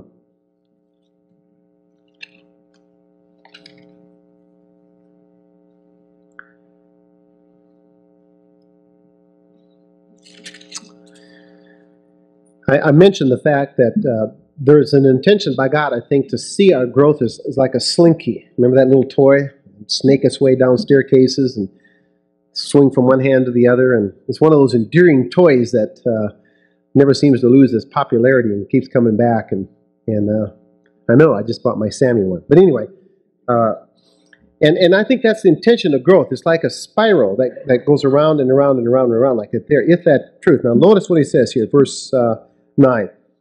[SPEAKER 1] I mentioned the fact that there's an intention by God, I think, to see our growth as like a slinky. Remember that little toy? Snake its way down staircases and swing from one hand to the other. And it's one of those enduring toys that never seems to lose its popularity and keeps coming back. And I know I just bought my Sammy one. But anyway, and I think that's the intention of growth. It's like a spiral that goes around and around and around and around like that there, if that truth. Now notice what he says here, verse 9.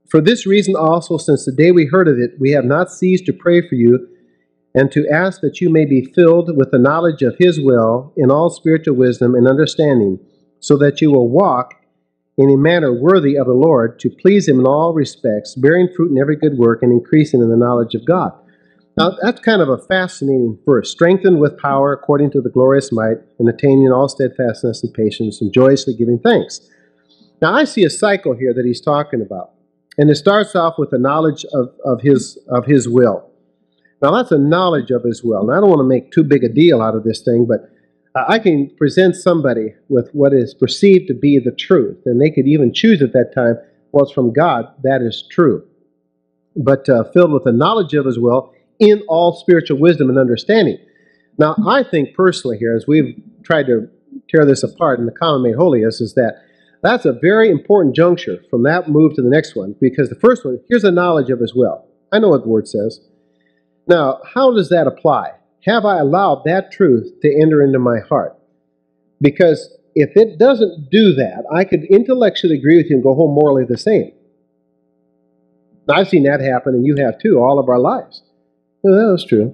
[SPEAKER 1] For this reason also, since the day we heard of it, we have not ceased to pray for you and to ask that you may be filled with the knowledge of His will in all spiritual wisdom and understanding, so that you will walk in a manner worthy of the Lord, to please Him in all respects, bearing fruit in every good work and increasing in the knowledge of God. Now, that's kind of a fascinating verse. Strengthened with power according to the glorious might, and attaining all steadfastness and patience, and joyously giving thanks. Now, I see a cycle here that he's talking about. And it starts off with the knowledge of his will. Now, that's a knowledge of His will. And I don't want to make too big a deal out of this thing, but I can present somebody with what is perceived to be the truth. And they could even choose at that time, well, it's from God, that is true. But filled with the knowledge of His will in all spiritual wisdom and understanding. Now, I think personally here, as we've tried to tear this apart in the Common Made Holiest, is that that's a very important juncture from that move to the next one, because the first one, here's a knowledge of His will. I know what the Word says. Now, how does that apply? Have I allowed that truth to enter into my heart? Because if it doesn't do that, I could intellectually agree with you and go home morally the same. Now, I've seen that happen, and you have too, all of our lives. Well, that's true,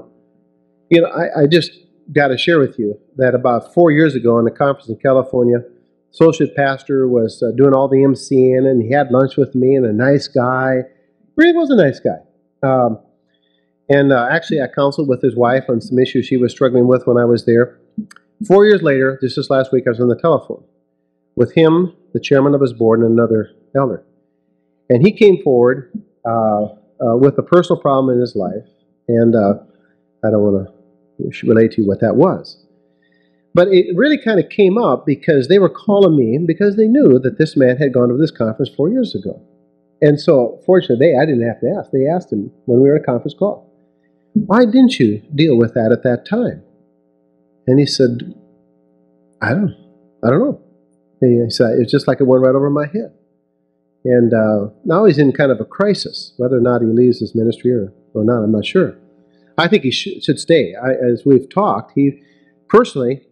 [SPEAKER 1] I just got to share with you that about 4 years ago in a conference in California, associate pastor was doing all the emceeing, and he had lunch with me, and a nice guy. Really was a nice guy. Actually, I counseled with his wife on some issues she was struggling with when I was there. 4 years later, just this last week, I was on the telephone with him, the chairman of his board, and another elder. And he came forward with a personal problem in his life, and I don't want to relate to you what that was. But it really kind of came up because they were calling me because they knew that this man had gone to this conference 4 years ago. And so, fortunately, I didn't have to ask. They asked him when we were at a conference call, why didn't you deal with that at that time? And he said, I don't know. He said, it's just like it went right over my head. And now he's in kind of a crisis, whether or not he leaves his ministry or not, I'm not sure. I think he should stay. As we've talked, he personally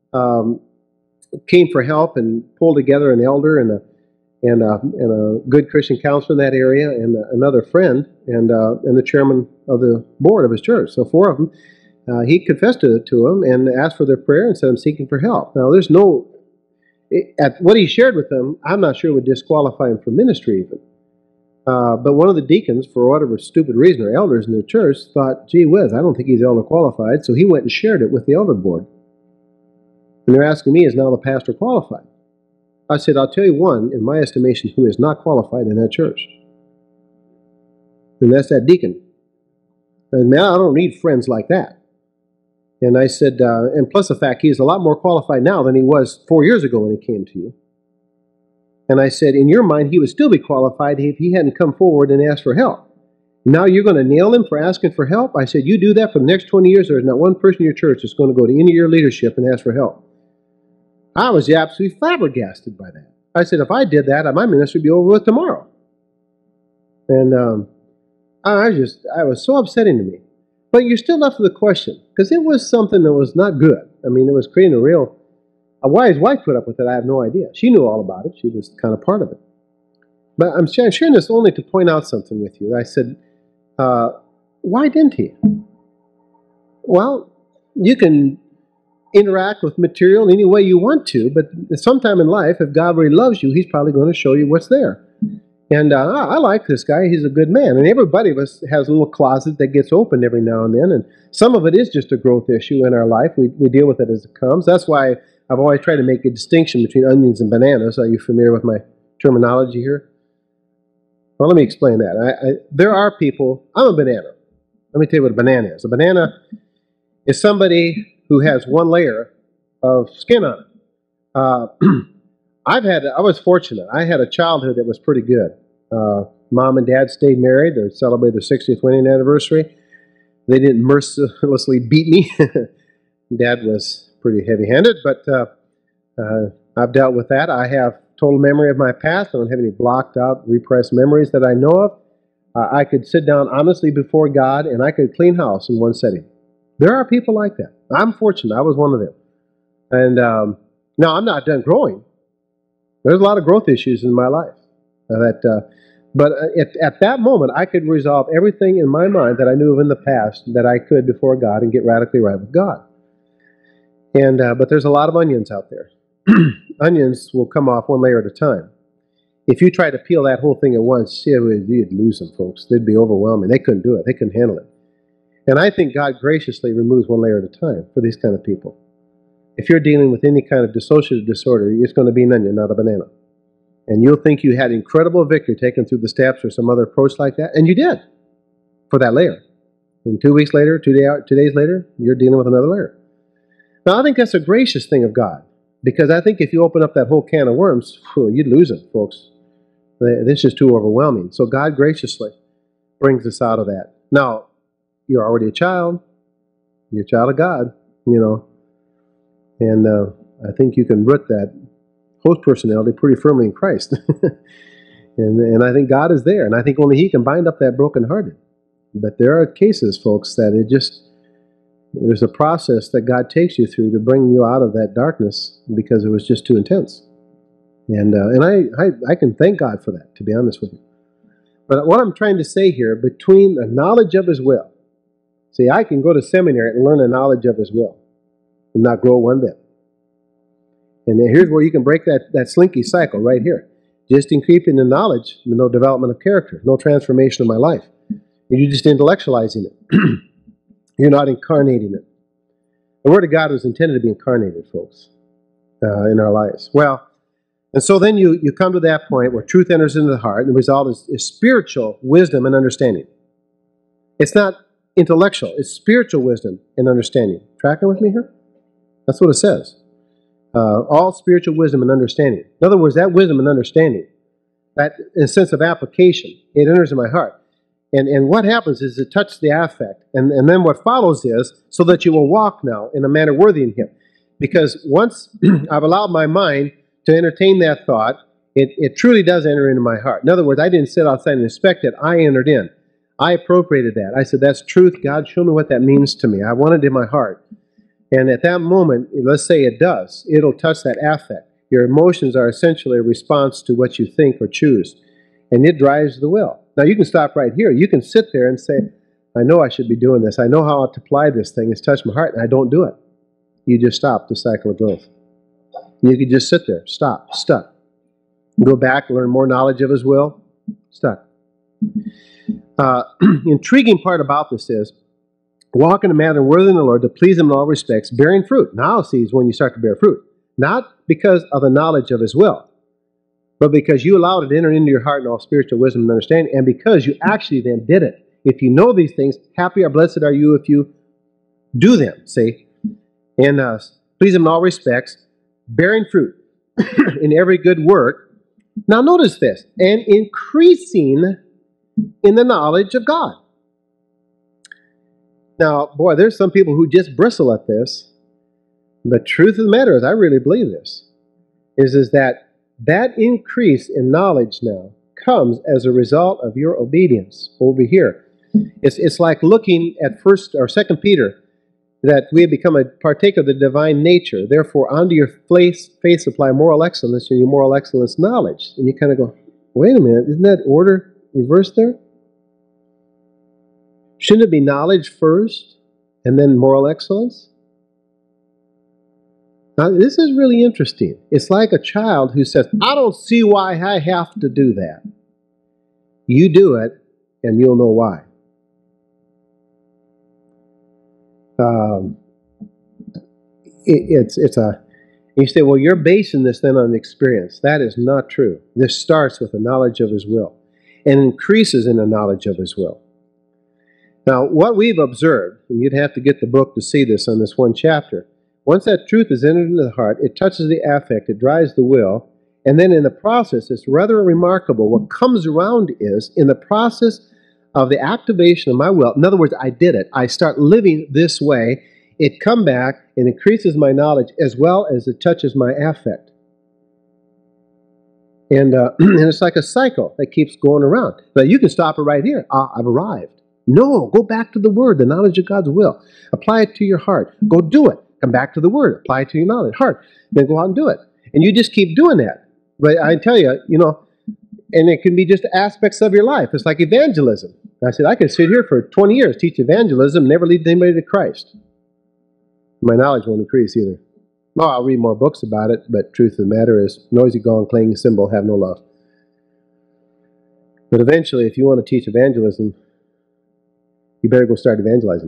[SPEAKER 1] came for help and pulled together an elder and a good Christian counselor in that area, and another friend, and the chairman of the board of his church. So 4 of them. He confessed to them and asked for their prayer and said, I'm seeking for help. Now, there's no... At what he shared with them, I'm not sure would disqualify him from ministry even. But one of the deacons, for whatever stupid reason, or elders in their church, thought, gee whiz, I don't think he's elder qualified, so he went and shared it with the elder board. And they're asking me, is now the pastor qualified? I said, I'll tell you one, in my estimation, who is not qualified in that church. And that's that deacon. And now I don't need friends like that. And I said, and plus the fact, he's a lot more qualified now than he was 4 years ago when he came to you. And I said, in your mind, he would still be qualified if he hadn't come forward and asked for help. Now you're going to nail him for asking for help? I said, you do that for the next 20 years, there's not one person in your church that's going to go to any of your leadership and ask for help. I was absolutely flabbergasted by that. I said, if I did that, my ministry would be over with tomorrow. And I was so upsetting to me. But you're still left with a question, because it was something that was not good. I mean, it was creating why his wife put up with it, I have no idea. She knew all about it. She was kind of part of it. But I'm sharing this only to point out something with you. I said, why didn't he? Well, you can interact with material any way you want to, but sometime in life, if God really loves you, He's probably going to show you what's there. And I like this guy. He's a good man. And everybody of us has a little closet that gets opened every now and then. And some of it is just a growth issue in our life. We deal with it as it comes. That's why I've always tried to make a distinction between onions and bananas. Are you familiar with my terminology here? Well, let me explain that. There are people... I'm a banana. Let me tell you what a banana is. A banana is somebody who has one layer of skin on it. I was fortunate. I had a childhood that was pretty good. Mom and Dad stayed married. They celebrated their 60th wedding anniversary. They didn't mercilessly beat me. Dad was pretty heavy-handed, but I've dealt with that. I have total memory of my past. I don't have any blocked out, repressed memories that I know of. I could sit down honestly before God, and I could clean house in one setting. There are people like that. I'm fortunate. I was one of them. And now I'm not done growing. There's a lot of growth issues in my life that But at that moment, I could resolve everything in my mind that I knew of in the past that I could before God and get radically right with God. And but there's a lot of onions out there. Onions will come off one layer at a time. If you try to peel that whole thing at once, you'd lose them, folks. They'd be overwhelming. They couldn't do it. They couldn't handle it. And I think God graciously removes one layer at a time for these kind of people. If you're dealing with any kind of dissociative disorder, it's going to be an onion, not a banana. And you'll think you had incredible victory taken through the steps or some other approach like that, and you did for that layer. And 2 weeks later, 2 days later, you're dealing with another layer. Now, I think that's a gracious thing of God, because I think if you open up that whole can of worms, you'd lose it, folks. This is too overwhelming. So God graciously brings us out of that. Now, you're already a child. You're a child of God, and I think you can root that host personality pretty firmly in Christ. and I think God is there, and I think only He can bind up that brokenhearted. But there are cases, folks, that there's a process that God takes you through to bring you out of that darkness because it was just too intense. And I can thank God for that, to be honest with you. But what I'm trying to say here, between the knowledge of His will, see, I can go to seminary and learn the knowledge of His will and not grow one bit. And then here's where you can break that slinky cycle right here. Just in keeping the knowledge, no development of character, no transformation of my life. You're just intellectualizing it. You're not incarnating it. The Word of God was intended to be incarnated, folks, in our lives. Well, and so then you come to that point where truth enters into the heart, and the result is spiritual wisdom and understanding. It's not intellectual. It's spiritual wisdom and understanding. Tracking with me here? That's what it says. All spiritual wisdom and understanding. In other words, that wisdom and understanding, that in a sense of application, it enters in my heart. And what happens is it touches the affect. And then what follows is, so that you will walk now in a manner worthy in Him. Because once I've allowed my mind to entertain that thought, it truly does enter into my heart. In other words, I didn't sit outside and inspect it. I entered in. I appropriated that. I said, that's truth. God, show me what that means to me. I want it in my heart. And at that moment, let's say it does, it'll touch that affect. Your emotions are essentially a response to what you think or choose. And it drives the will. Now, you can stop right here. You can sit there and say, I know I should be doing this. I know how to apply this thing. It's touched my heart, and I don't do it. You just stop the cycle of growth. You can just sit there, stop, stuck. Go back, learn more knowledge of His will, stuck. Intriguing part about this is, walk in a manner worthy in the Lord to please Him in all respects, bearing fruit. Now see is when you start to bear fruit. Not because of the knowledge of His will, but because you allowed it to enter into your heart in all spiritual wisdom and understanding, and because you actually then did it. If you know these things, happy or blessed are you if you do them, see? And please Him in all respects, bearing fruit in every good work. Now notice this, and increasing in the knowledge of God. Now, boy, there's some people who just bristle at this. The truth of the matter is, I really believe this, is that increase in knowledge now comes as a result of your obedience over here. It's like looking at 1st or 2nd Peter, that we have become a partaker of the divine nature. Therefore, unto your faith apply moral excellence, and your moral excellence knowledge. And you kind of go, wait a minute, isn't that order reversed there? Shouldn't it be knowledge first, and then moral excellence? Now, this is really interesting. It's like a child who says, I don't see why I have to do that. You do it, and you'll know why. You say, well, you're basing this then on experience. That is not true. This starts with the knowledge of His will and increases in the knowledge of His will. Now, what we've observed, and you'd have to get the book to see this on this one chapter, once that truth is entered into the heart, it touches the affect, it drives the will, and then in the process, it's rather remarkable. What comes around is, in the process of the activation of my will, in other words, I did it, I start living this way, it come back and increases my knowledge as well as it touches my affect. And it's like a cycle that keeps going around. But you can stop it right here. I've arrived. No, go back to the Word, the knowledge of God's will. Apply it to your heart. Go do it. Come back to the Word. Apply it to your knowledge, heart. Then go out and do it. And you just keep doing that. But I tell you, And it can be just aspects of your life. It's like evangelism. I said, I could sit here for 20 years, teach evangelism, never lead anybody to Christ. My knowledge won't increase either. Well, I'll read more books about it, but truth of the matter is, noisy gong, clanging cymbal have no love. But eventually, if you want to teach evangelism, you better go start evangelizing.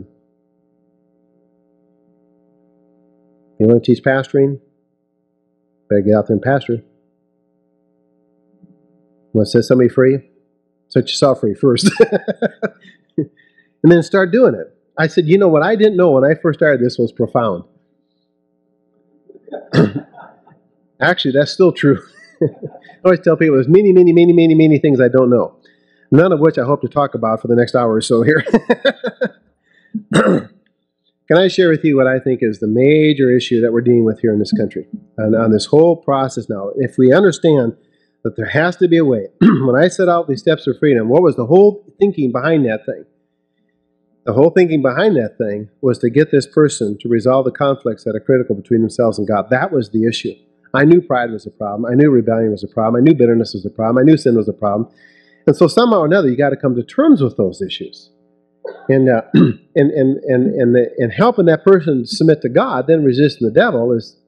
[SPEAKER 1] You want to teach pastoring? Better get out there and pastor. You want to set somebody free? Set yourself free first. And then start doing it. I said, you know what I didn't know when I first started this was profound. Actually, that's still true. I always tell people there's many, many, many, many, many things I don't know. None of which I hope to talk about for the next hour or so here. Can I share with you what I think is the major issue that we're dealing with here in this country? And on this whole process now, if we understand that there has to be a way. When I set out these steps of freedom, what was the whole thinking behind that thing? The whole thinking behind that thing was to get this person to resolve the conflicts that are critical between themselves and God. That was the issue. I knew pride was a problem. I knew rebellion was a problem. I knew bitterness was a problem. I knew sin was a problem. And so somehow or another, you got to come to terms with those issues. And helping that person submit to God, then resisting the devil is,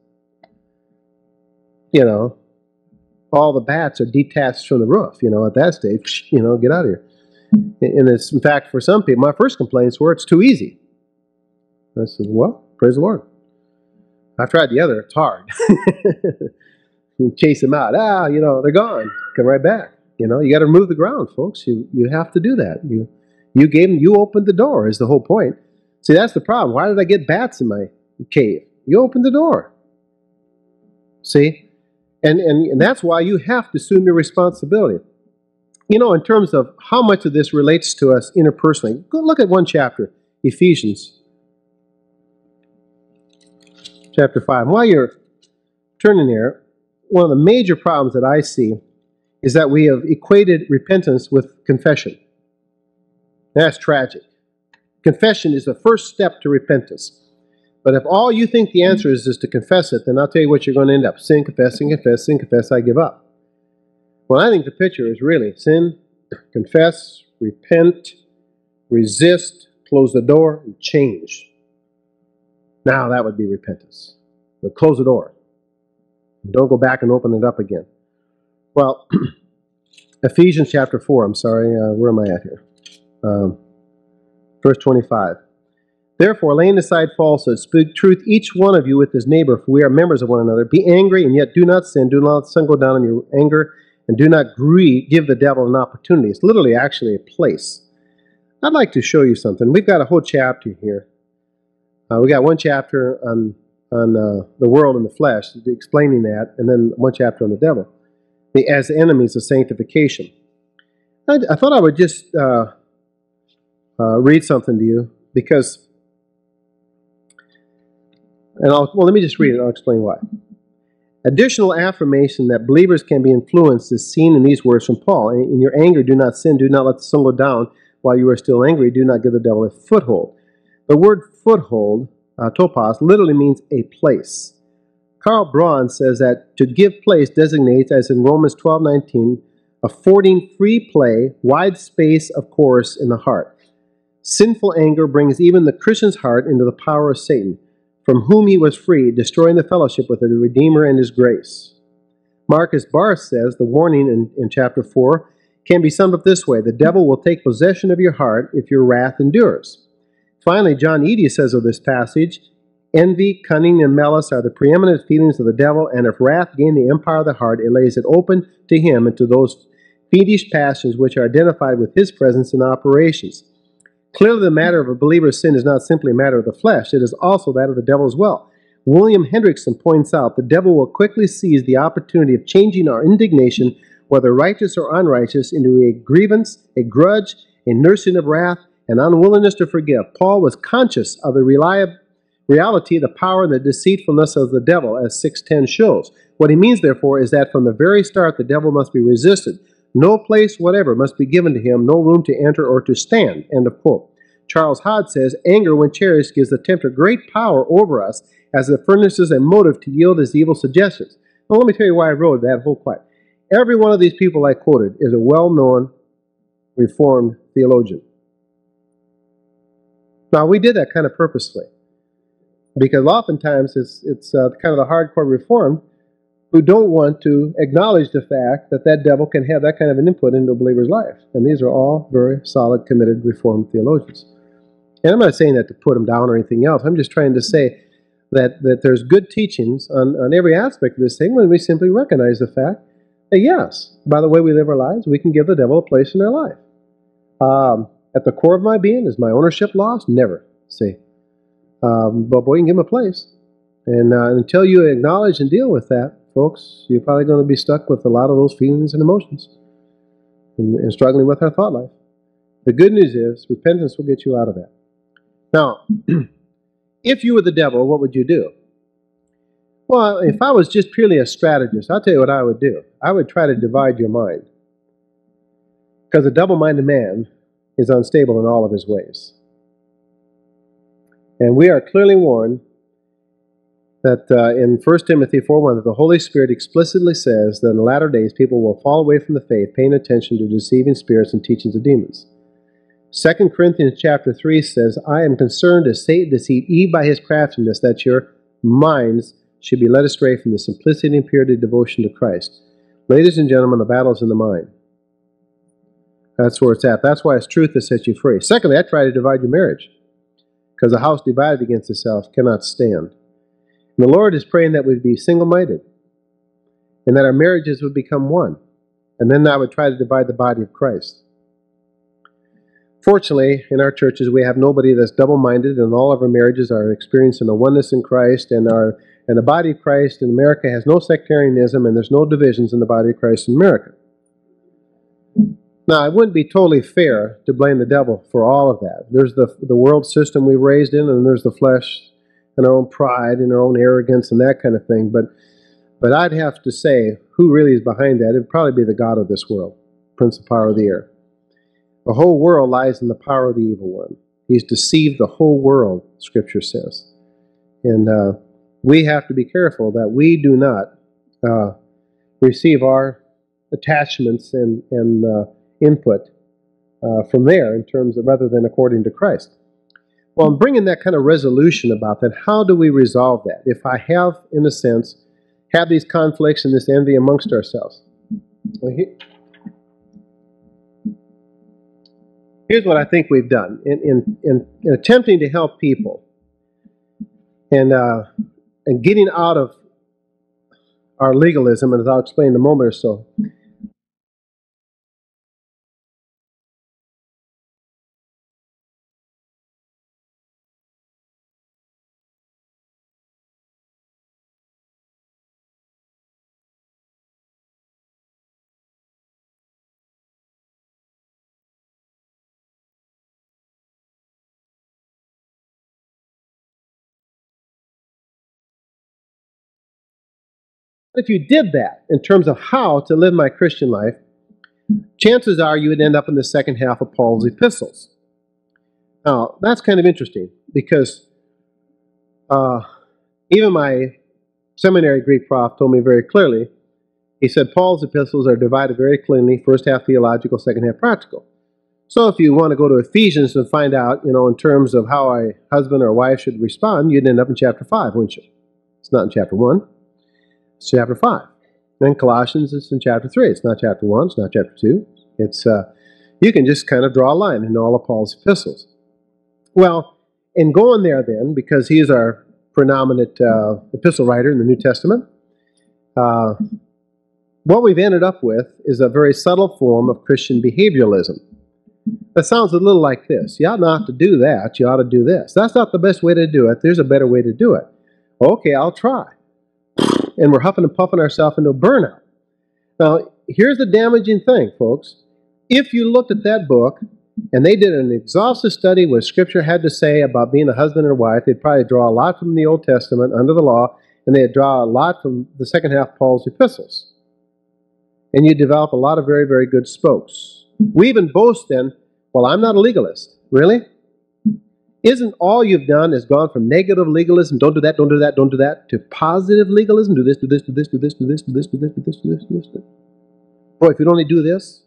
[SPEAKER 1] you know, all the bats are detached from the roof, you know, at that stage, you know, get out of here. And it's, in fact, for some people, my first complaints were it's too easy. I said, well, praise the Lord. I've tried the other, it's hard. You chase them out, you know, they're gone, come right back. You know, you got to remove the ground, folks. You have to do that. You gave them, you opened the door is the whole point. See, that's the problem. Why did I get bats in my cave? You opened the door. See? And that's why you have to assume your responsibility. You know, in terms of how much of this relates to us interpersonally, go look at one chapter, Ephesians chapter 5. And while you're turning there, one of the major problems that I see is that we have equated repentance with confession. That's tragic. Confession is the first step to repentance. But if all you think the answer is to confess it, then I'll tell you what you're going to end up. Sin, confess, sin, confess, sin, confess, I give up. Well, I think the picture is really sin, confess, repent, resist, close the door, and change. Now that would be repentance. But close the door. Don't go back and open it up again. Well, Ephesians chapter 4, I'm sorry, where am I at here? Verse 25. Therefore, laying aside falsehood, speak truth each one of you with his neighbor, for we are members of one another. Be angry, and yet do not sin. Do not let the sun go down in your anger, and do not give the devil an opportunity. It's literally actually a place. I'd like to show you something. We've got a whole chapter here. We got one chapter on the world and the flesh, explaining that, and then one chapter on the devil, as enemies of sanctification. I thought I would just read something to you, because, let me just read it and I'll explain why. Additional affirmation that believers can be influenced is seen in these words from Paul. In your anger, do not sin. Do not let the sun go down while you are still angry. Do not give the devil a foothold. The word foothold, topos, literally means a place. Karl Braun says that to give place designates, as in Romans 12:19, affording free play, wide space of course in the heart. Sinful anger brings even the Christian's heart into the power of Satan, from whom he was freed, destroying the fellowship with the Redeemer and his grace. Marcus Barth says the warning in chapter 4 can be summed up this way: the devil will take possession of your heart if your wrath endures. Finally, John Eady says of this passage, envy, cunning, and malice are the preeminent feelings of the devil, and if wrath gain the empire of the heart, it lays it open to him and to those fiendish passions which are identified with his presence and operations. Clearly, the matter of a believer's sin is not simply a matter of the flesh, it is also that of the devil as well. William Hendrickson points out the devil will quickly seize the opportunity of changing our indignation, whether righteous or unrighteous, into a grievance, a grudge, a nursing of wrath, an unwillingness to forgive. Paul was conscious of the reality, the power, and the deceitfulness of the devil, as 6:10 shows. What he means, therefore, is that from the very start the devil must be resisted. No place whatever must be given to him, no room to enter or to stand. End of quote. Charles Hodge says, anger, when cherished, gives the tempter great power over us, as it furnishes a motive to yield his evil suggestions. Now, let me tell you why I wrote that whole quote. every one of these people I quoted is a well-known Reformed theologian. Now, we did that kind of purposely, because oftentimes it's kind of the hardcore Reformed who don't want to acknowledge the fact that that devil can have that kind of an input into a believer's life. And these are all very solid, committed Reformed theologians. And I'm not saying that to put them down or anything else. I'm just trying to say that there's good teachings on every aspect of this thing when we simply recognize the fact that, yes, by the way we live our lives, we can give the devil a place in our life. At the core of my being, is my ownership lost? Never. See. But boy, you can give him a place. And until you acknowledge and deal with that, folks, you're probably going to be stuck with a lot of those feelings and emotions and struggling with our thought life. The good news is repentance will get you out of that. Now, if you were the devil, what would you do? Well, if I was just purely a strategist, I'll tell you what I would do. I would try to divide your mind. Because a double-minded man is unstable in all of his ways. And we are clearly warned that in 1 Timothy 4:1 that the Holy Spirit explicitly says that in the latter days people will fall away from the faith, paying attention to deceiving spirits and teachings of demons. 2 Corinthians chapter 3 says, I am concerned as Satan deceived Eve by his craftiness, that your minds should be led astray from the simplicity and purity of devotion to Christ. Ladies and gentlemen, the battle is in the mind. That's where it's at. That's why it's truth that sets you free. Secondly, I try to divide your marriage, because a house divided against itself cannot stand. And the Lord is praying that we'd be single-minded and that our marriages would become one. And then I would try to divide the body of Christ. Fortunately, in our churches, we have nobody that's double-minded, and all of our marriages are experiencing a oneness in Christ, and the body of Christ in America has no sectarianism, and there's no divisions in the body of Christ in America. Now, it wouldn't be totally fair to blame the devil for all of that. There's the world system we raised in, and there's the flesh and our own pride and our own arrogance and that kind of thing. But I'd have to say, who really is behind that? It would probably be the god of this world, prince of power of the air. The whole world lies in the power of the evil one. He's deceived the whole world, Scripture says. And we have to be careful that we do not receive our attachments and input from there in terms of rather than according to Christ. Well, I'm bringing that kind of resolution about that. How do we resolve that? If I have, in a sense, have these conflicts and this envy amongst ourselves. Well, here's what I think we've done. In attempting to help people and getting out of our legalism, and as I'll explain in a moment or so, if you did that in terms of how to live my Christian life, chances are you would end up in the second half of Paul's epistles. Now, that's kind of interesting because even my seminary Greek prof told me very clearly, he said Paul's epistles are divided very cleanly, first half theological, second half practical. So if you want to go to Ephesians and find out, in terms of how a husband or wife should respond, you'd end up in chapter 5, wouldn't you? It's not in chapter 1. It's chapter 5. Then Colossians is in chapter 3. It's not chapter 1. It's not chapter 2. It's you can just kind of draw a line in all of Paul's epistles. Well, in going there then, because he is our predominant epistle writer in the New Testament, what we've ended up with is a very subtle form of Christian behavioralism. That sounds a little like this. You ought not to do that. You ought to do this. That's not the best way to do it. There's a better way to do it. Okay, I'll try. And we're huffing and puffing ourselves into a burnout. Now, here's the damaging thing, folks. If you looked at that book, and they did an exhaustive study what Scripture had to say about being a husband and a wife, they'd probably draw a lot from the Old Testament under the law, and they'd draw a lot from the second half of Paul's epistles. And you'd develop a lot of very, very good spokes. We even boast then, well, I'm not a legalist. Really? Isn't all you've done is gone from negative legalism, don't do that, don't do that, don't do that, to positive legalism, do this, do this, do this, do this, do this, do this, do this, do this, do this, do this, do this. Boy, if you'd only do this,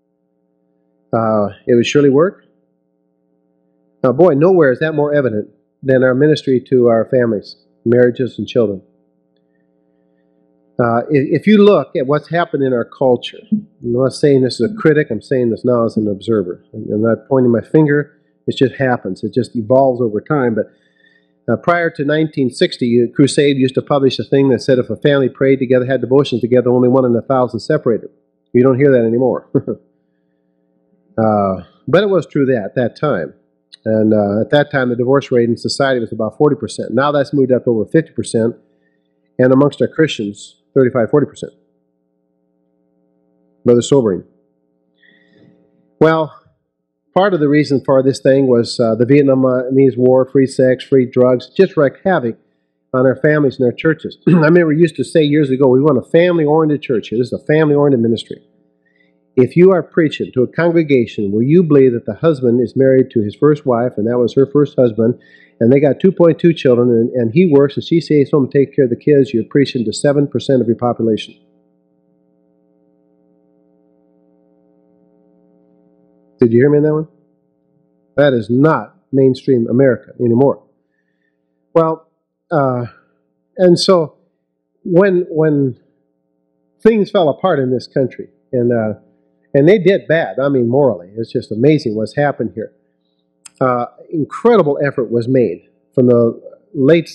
[SPEAKER 1] it would surely work. Now, boy, nowhere is that more evident than our ministry to our families, marriages, and children. If you look at what's happened in our culture, I'm not saying this as a critic, I'm saying this now as an observer. I'm not pointing my finger, it just happens. It just evolves over time. But prior to 1960, Crusade used to publish a thing that said if a family prayed together, had devotions together, only 1 in 1,000 separated. You don't hear that anymore. But it was true at that time. And at that time, the divorce rate in society was about 40%. Now that's moved up to over 50%. And amongst our Christians, 35-40%. Rather sobering. Well, part of the reason for this thing was the Vietnamese War, free sex, free drugs, just wreaked havoc on our families and our churches. I remember we used to say years ago, we want a family-oriented church here. This is a family-oriented ministry. If you are preaching to a congregation where you believe that the husband is married to his first wife, and that was her first husband, and they got 2.2 children, and he works, and she stays home and takes care of the kids, you're preaching to 7% of your population. Did you hear me on that one? That is not mainstream America anymore. Well, and so when things fell apart in this country, and they did bad, I mean morally, it's just amazing what's happened here. Incredible effort was made from the late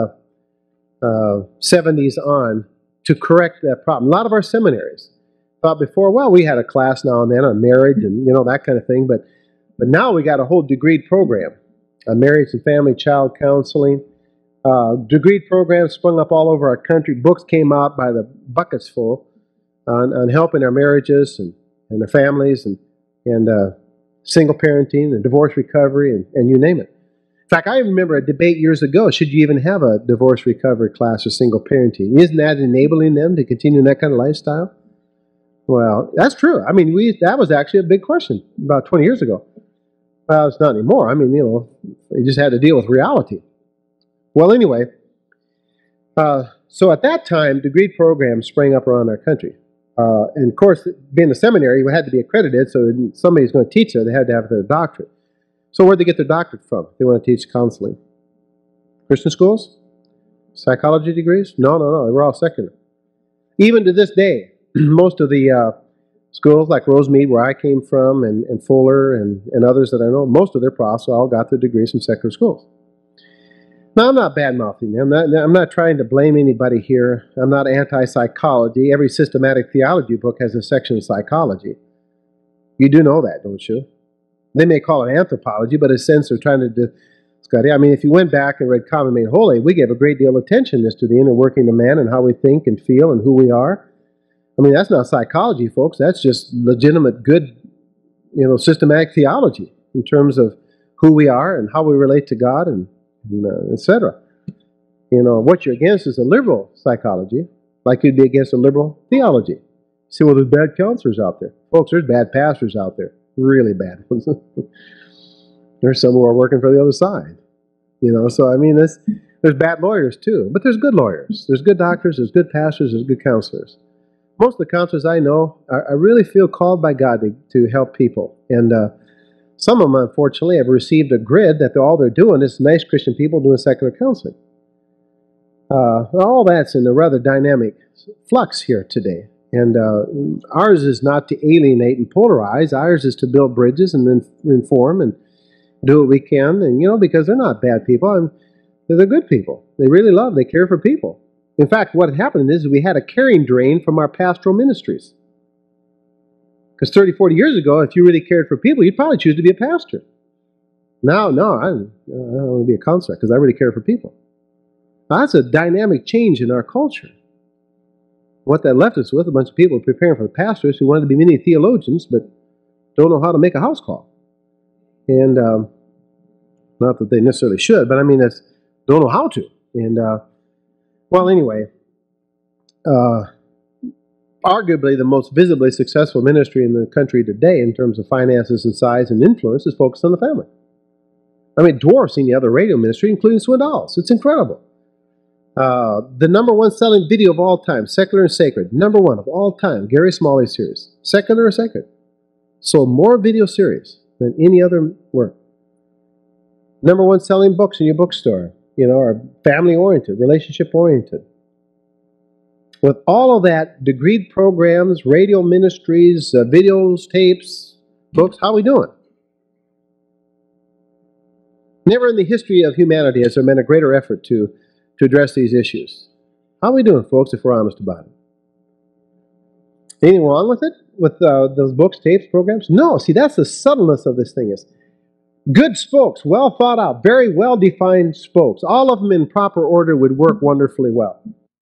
[SPEAKER 1] 70s on to correct that problem. A lot of our seminaries thought before, well, we had a class now and then on marriage and that kind of thing, but now we got a whole degreed program on marriage and family, child counseling. Degreed programs sprung up all over our country. Books came out by the buckets full on helping our marriages and our families and single parenting and divorce recovery and you name it. In fact, I remember a debate years ago, should you even have a divorce recovery class or single parenting? Isn't that enabling them to continue that kind of lifestyle? Well, that's true. I mean, that was actually a big question about 20 years ago. Well, it's not anymore. I mean, you just had to deal with reality. Well, anyway, so at that time, degreed programs sprang up around our country. And of course, being a seminary, you had to be accredited, so somebody's going to teach there, they had to have their doctorate. So where'd they get their doctorate from? They want to teach counseling. Christian schools? Psychology degrees? No, they were all secular. Even to this day, most of the schools like Rosemead, where I came from, and Fuller and others that I know, most of their profs all got their degrees from secular schools. Now, I'm not bad-mouthing them. I'm not trying to blame anybody here. I'm not anti-psychology. Every systematic theology book has a section of psychology. You do know that, don't you? They may call it anthropology, but in a sense they're trying to discuss it. I mean, if you went back and read Common Made Holy, we gave a great deal of attention as to the inner working of man and how we think and feel and who we are. I mean, that's not psychology, folks. That's just legitimate, good, systematic theology in terms of who we are and how we relate to God and etc. What you're against is a liberal psychology, like you'd be against a liberal theology. See, well, there's bad counselors out there. Folks, there's bad pastors out there. Really bad ones. There's some who are working for the other side. So I mean, there's bad lawyers too, but there's good lawyers. There's good doctors, there's good pastors, there's good counselors. Most of the counselors I know, I really feel called by God to help people. And some of them, unfortunately, have received a grid that all they're doing is nice Christian people doing secular counseling. All that's in a rather dynamic flux here today. And ours is not to alienate and polarize. Ours is to build bridges and inform and do what we can. And, because they're not bad people. They're good people. They really they care for people. In fact, what happened is we had a caring drain from our pastoral ministries. Because 30, 40 years ago, if you really cared for people, you'd probably choose to be a pastor. Now, no, I don't want to be a counselor because I really care for people. Now, that's a dynamic change in our culture. What that left us with, a bunch of people preparing for the pastors who wanted to be mini theologians, but don't know how to make a house call. And not that they necessarily should, but I mean, don't know how to. And, well, anyway, arguably the most visibly successful ministry in the country today in terms of finances and size and influence is focused on the family. I mean, dwarfs any other radio ministry, including Swindoll's. It's incredible. The number one selling video of all time, Secular and Sacred. Number one of all time, Gary Smalley series. Secular or Sacred. Sold more video series than any other work. Number one selling books in your bookstore, are family-oriented, relationship-oriented. With all of that, degreed programs, radio ministries, videos, tapes, books, how are we doing? Never in the history of humanity has there been a greater effort to address these issues. How are we doing, folks, if we're honest about it? Anything wrong with it? With those books, tapes, programs? No. See, that's the subtleness of this thing is good spokes, well thought out, very well-defined spokes. All of them in proper order would work wonderfully well.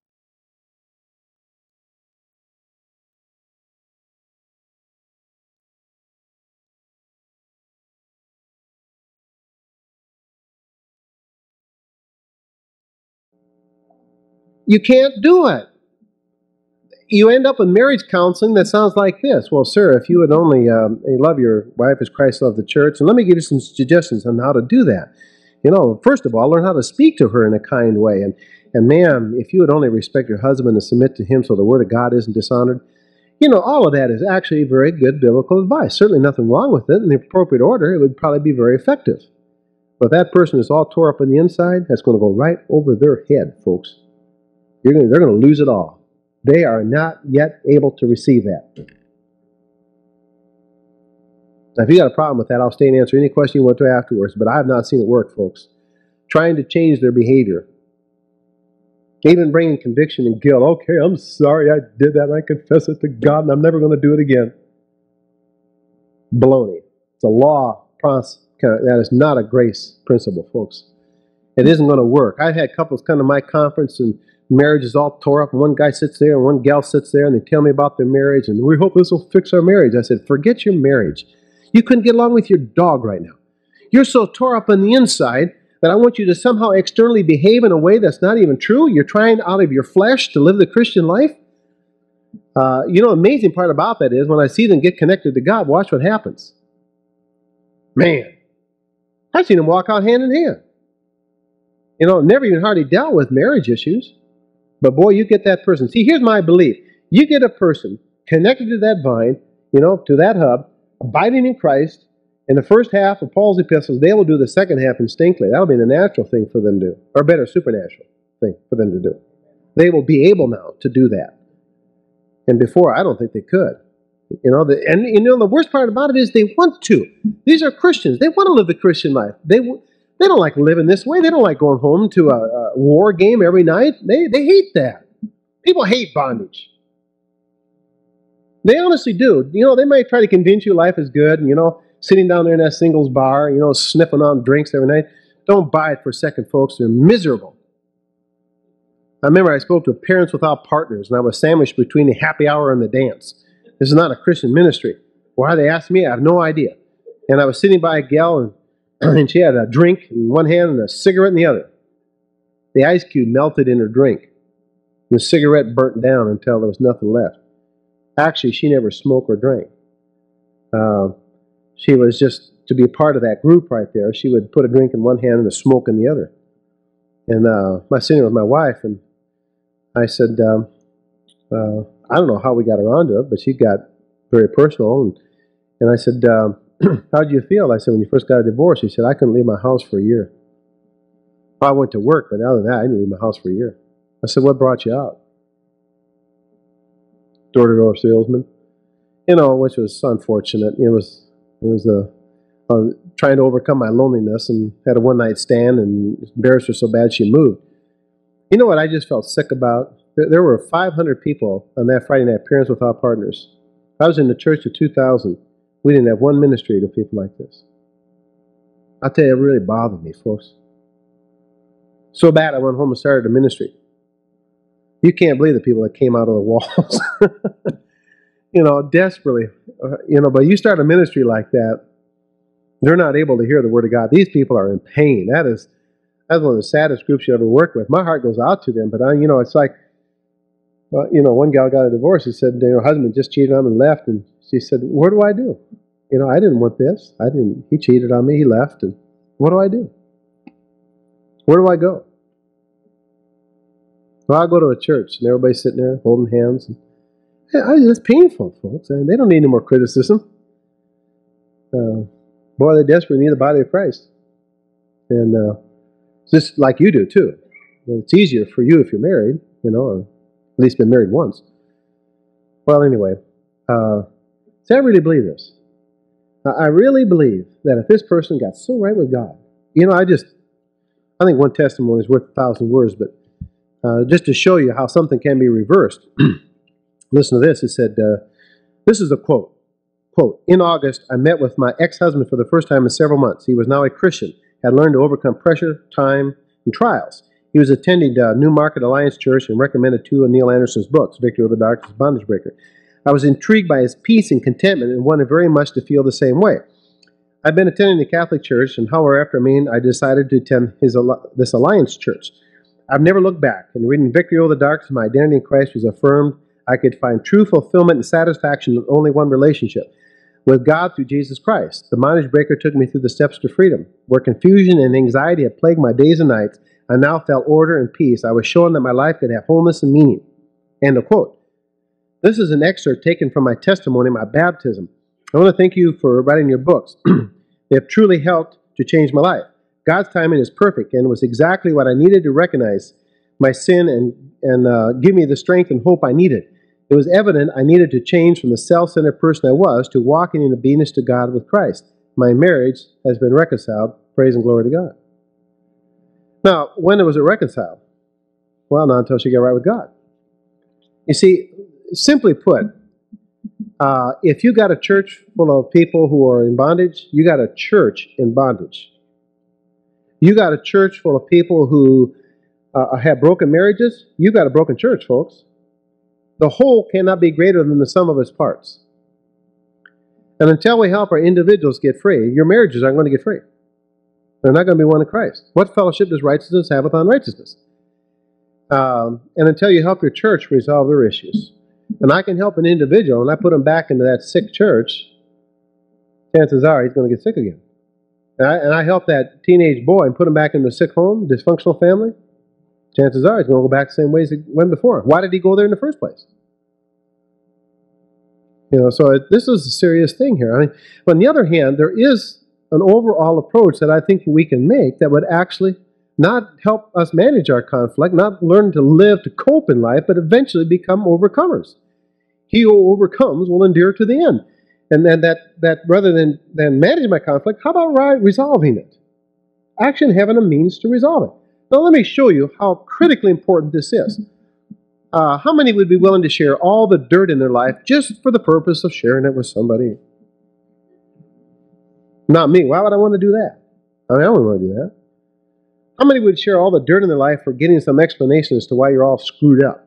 [SPEAKER 1] You can't do it. You end up with marriage counseling that sounds like this. Well, sir, if you would only love your wife as Christ loved the church, and let me give you some suggestions on how to do that. First of all, learn how to speak to her in a kind way. And ma'am, if you would only respect your husband and submit to him so the word of God isn't dishonored, all of that is actually very good biblical advice. Certainly nothing wrong with it. In the appropriate order, it would probably be very effective. But if that person is all tore up on the inside, that's going to go right over their head, folks. They're going to lose it all. They are not yet able to receive that. Now, if you got a problem with that, I'll stay and answer any question you want to afterwards, but I have not seen it work, folks. Trying to change their behavior. Even bringing conviction and guilt. Okay, I'm sorry I did that, and I confess it to God, and I'm never going to do it again. Baloney. It's a law. That is not a grace principle, folks. It isn't going to work. I've had couples come to my conference, and marriage is all tore up, and one guy sits there and one gal sits there, and they tell me about their marriage, and we hope this will fix our marriage. I said, forget your marriage. You couldn't get along with your dog right now. You're so tore up on the inside that I want you to somehow externally behave in a way that's not even true. You're trying out of your flesh to live the Christian life. The amazing part about that is when I see them get connected to God, watch what happens. Man, I've seen them walk out hand in hand. Never even hardly dealt with marriage issues. But boy, you get that person. See, here's my belief. You get a person connected to that vine, to that hub, abiding in Christ. In the first half of Paul's epistles, they will do the second half instinctively. That will be the natural thing for them to do. Or better, supernatural thing for them to do. They will be able now to do that. And before, I don't think they could. The worst part about it is they want to. These are Christians. They want to live the Christian life. They don't like living this way. They don't like going home to a war game every night. They hate that. People hate bondage. They honestly do. They might try to convince you life is good, sitting down there in that singles bar, sniffing on drinks every night. Don't buy it for a second, folks. They're miserable. I remember I spoke to Parents Without Partners, and I was sandwiched between the happy hour and the dance. This is not a Christian ministry. Why they asked me, I have no idea. And I was sitting by a gal, and she had a drink in one hand and a cigarette in the other. The ice cube melted in her drink. The cigarette burnt down until there was nothing left. Actually, she never smoked or drank. She was just to be a part of that group right there. She would put a drink in one hand and a smoke in the other. And I was sitting with my wife, and I said, I don't know how we got around to it, but she got very personal. And I said, how did you feel? I said, when you first got a divorce, she said, I couldn't leave my house for a year. I went to work, but other than that, I didn't leave my house for a year. I said, what brought you out? Door-to-door salesman. Which was unfortunate. It was trying to overcome my loneliness, and had a one-night stand and embarrassed her so bad she moved. You know what I just felt sick about? There were 500 people on that Friday night, Parents Without Partners. I was in the church of 2000. We didn't have one ministry to people like this. I'll tell you, it really bothered me, folks. So bad I went home and started a ministry. You can't believe the people that came out of the walls. Desperately. But you start a ministry like that, they're not able to hear the Word of God. These people are in pain. That's one of the saddest groups you ever work with. My heart goes out to them, but it's like, one gal got a divorce. She said, her husband just cheated on him and left, and she said, what do I do? I didn't want this. He cheated on me, he left, and what do I do? Where do I go? Well, I'll go to a church and everybody's sitting there holding hands. And, yeah, that's painful, folks. And they don't need any more criticism. Boy, they desperately need the body of Christ. And just like you do, too. It's easier for you if you're married, or at least been married once. Well, anyway, see, I really believe this. I really believe that if this person got so right with God, I think one testimony is worth 1,000 words, but just to show you how something can be reversed, listen to this. It said, this is a quote. Quote, in August, I met with my ex-husband for the first time in several months. He was now a Christian, had learned to overcome pressure, time, and trials. He was attending New Market Alliance Church and recommended two of Neil Anderson's books, Victory Over the Darkness, Bondage Breaker. I was intrigued by his peace and contentment and wanted very much to feel the same way. I've been attending the Catholic Church, and however, after I decided to attend this Alliance Church. I've never looked back. In reading Victory Over the Darkness, my identity in Christ was affirmed. I could find true fulfillment and satisfaction in only one relationship, with God through Jesus Christ. The Bondage Breaker took me through the steps to freedom. Where confusion and anxiety had plagued my days and nights, I now felt order and peace. I was shown that my life could have wholeness and meaning. End of quote. This is an excerpt taken from my testimony, my baptism. I want to thank you for writing your books. They have truly helped to change my life. God's timing is perfect and was exactly what I needed to recognize my sin and give me the strength and hope I needed. It was evident I needed to change from the self-centered person I was to walking in obedience to God with Christ. My marriage has been reconciled. Praise and glory to God. Now, when was it reconciled? Well, not until she got right with God. You see, simply put, if you got a church full of people who are in bondage, you got a church in bondage. You got a church full of people who have broken marriages, you got a broken church, folks. The whole cannot be greater than the sum of its parts. And until we help our individuals get free, your marriages aren't going to get free. They're not going to be one in Christ. What fellowship does righteousness have with unrighteousness? And until you help your church resolve their issues. And I can help an individual, and I put him back into that sick church, chances are he's going to get sick again. And I help that teenage boy and put him back into a sick home, dysfunctional family, chances are he's going to go back the same ways he went before. Why did he go there in the first place? So this is a serious thing here. But on the other hand, there is an overall approach that I think we can make that would actually not help us manage our conflict, not learn to live, to cope in life, but eventually become overcomers. He who overcomes will endure to the end. And then that rather than managing my conflict, how about resolving it? Actually having a means to resolve it. Now let me show you how critically important this is. How many would be willing to share all the dirt in their life just for the purpose of sharing it with somebody? Not me. Why would I want to do that? I don't want to do that. How many would share all the dirt in their life for getting some explanation as to why you're all screwed up?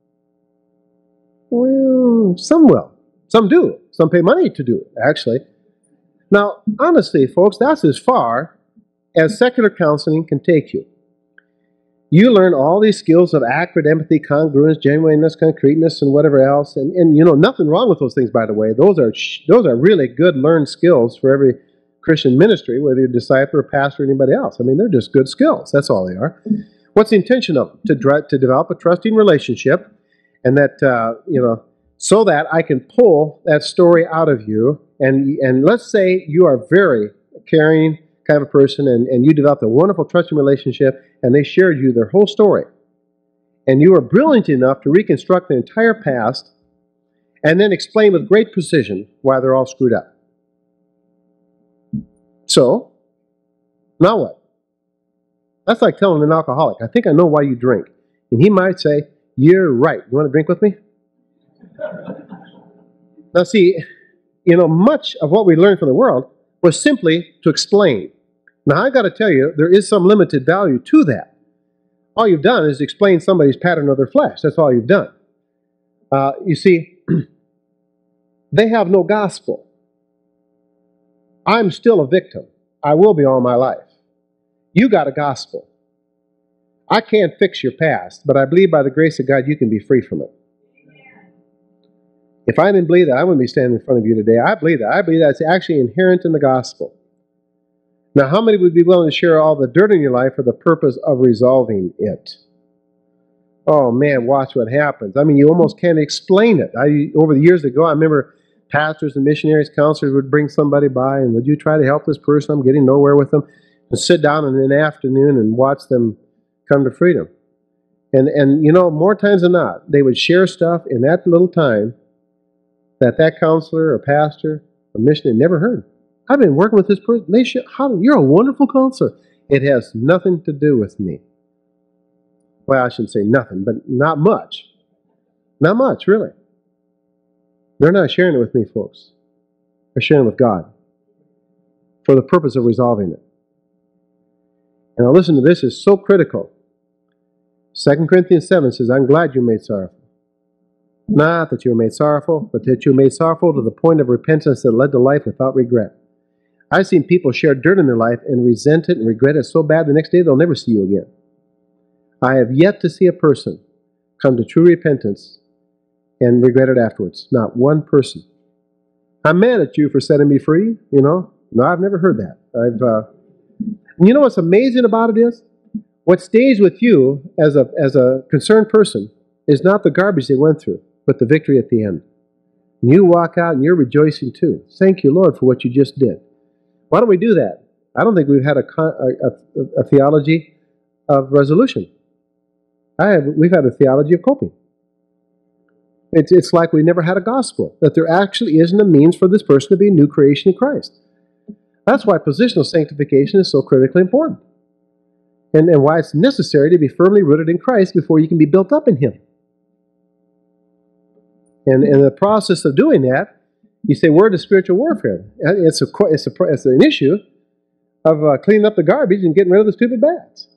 [SPEAKER 1] Well, some will. Some do. Some pay money to do it, actually. Now, honestly, folks, that's as far as secular counseling can take you. You learn all these skills of accurate empathy, congruence, genuineness, concreteness, and whatever else. And nothing wrong with those things, by the way. Those are really good learned skills for every Christian ministry, whether you're a disciple or pastor or anybody else. They're just good skills. That's all they are. What's the intention of them? To develop a trusting relationship, and that, so that I can pull that story out of you. And let's say you are very caring kind of a person, and you developed a wonderful trusting relationship, and they shared you their whole story. And you are brilliant enough to reconstruct their entire past and then explain with great precision why they're all screwed up. So, now what? That's like telling an alcoholic, I think I know why you drink. And he might say, you're right. You want to drink with me? Now see, much of what we learned from the world was simply to explain. Now I've got to tell you, there is some limited value to that. All you've done is explain somebody's pattern of their flesh. That's all you've done. You see, they have no gospel. I'm still a victim. I will be all my life. You got a gospel. I can't fix your past, but I believe by the grace of God you can be free from it. If I didn't believe that, I wouldn't be standing in front of you today. I believe that. I believe that's actually inherent in the gospel. Now, how many would be willing to share all the dirt in your life for the purpose of resolving it? Oh man, watch what happens. I mean, you almost can't explain it. Over the years ago, I remember pastors and missionaries, counselors would bring somebody by and would you try to help this person? I'm getting nowhere with them. And sit down in an afternoon and watch them come to freedom. And you know, more times than not, they would share stuff in that little time that counselor or pastor or missionary never heard. I've been working with this person. They share, you're a wonderful counselor. It has nothing to do with me. Well, I shouldn't say nothing, but not much. Not much, really. They're not sharing it with me, folks. They're sharing it with God for the purpose of resolving it. And now listen to this, is so critical. 2 Corinthians 7 says, I'm glad you made sorrowful. Not that you were made sorrowful, but that you were made sorrowful to the point of repentance that led to life without regret. I've seen people share dirt in their life and resent it and regret it so bad the next day they'll never see you again. I have yet to see a person come to true repentance and regret it afterwards. Not one person. I'm mad at you for setting me free, you know. No, I've never heard that. You know what's amazing about it is, what stays with you as a concerned person is not the garbage they went through, but the victory at the end. And you walk out and you're rejoicing too. Thank you, Lord, for what you just did. Why don't we do that? I don't think we've had a theology of resolution. We've had a theology of coping. It's like we never had a gospel, that there actually isn't a means for this person to be a new creation in Christ. That's why positional sanctification is so critically important. And why it's necessary to be firmly rooted in Christ before you can be built up in Him. And in the process of doing that, you say, where does spiritual warfare? It's an issue of cleaning up the garbage and getting rid of the stupid bats.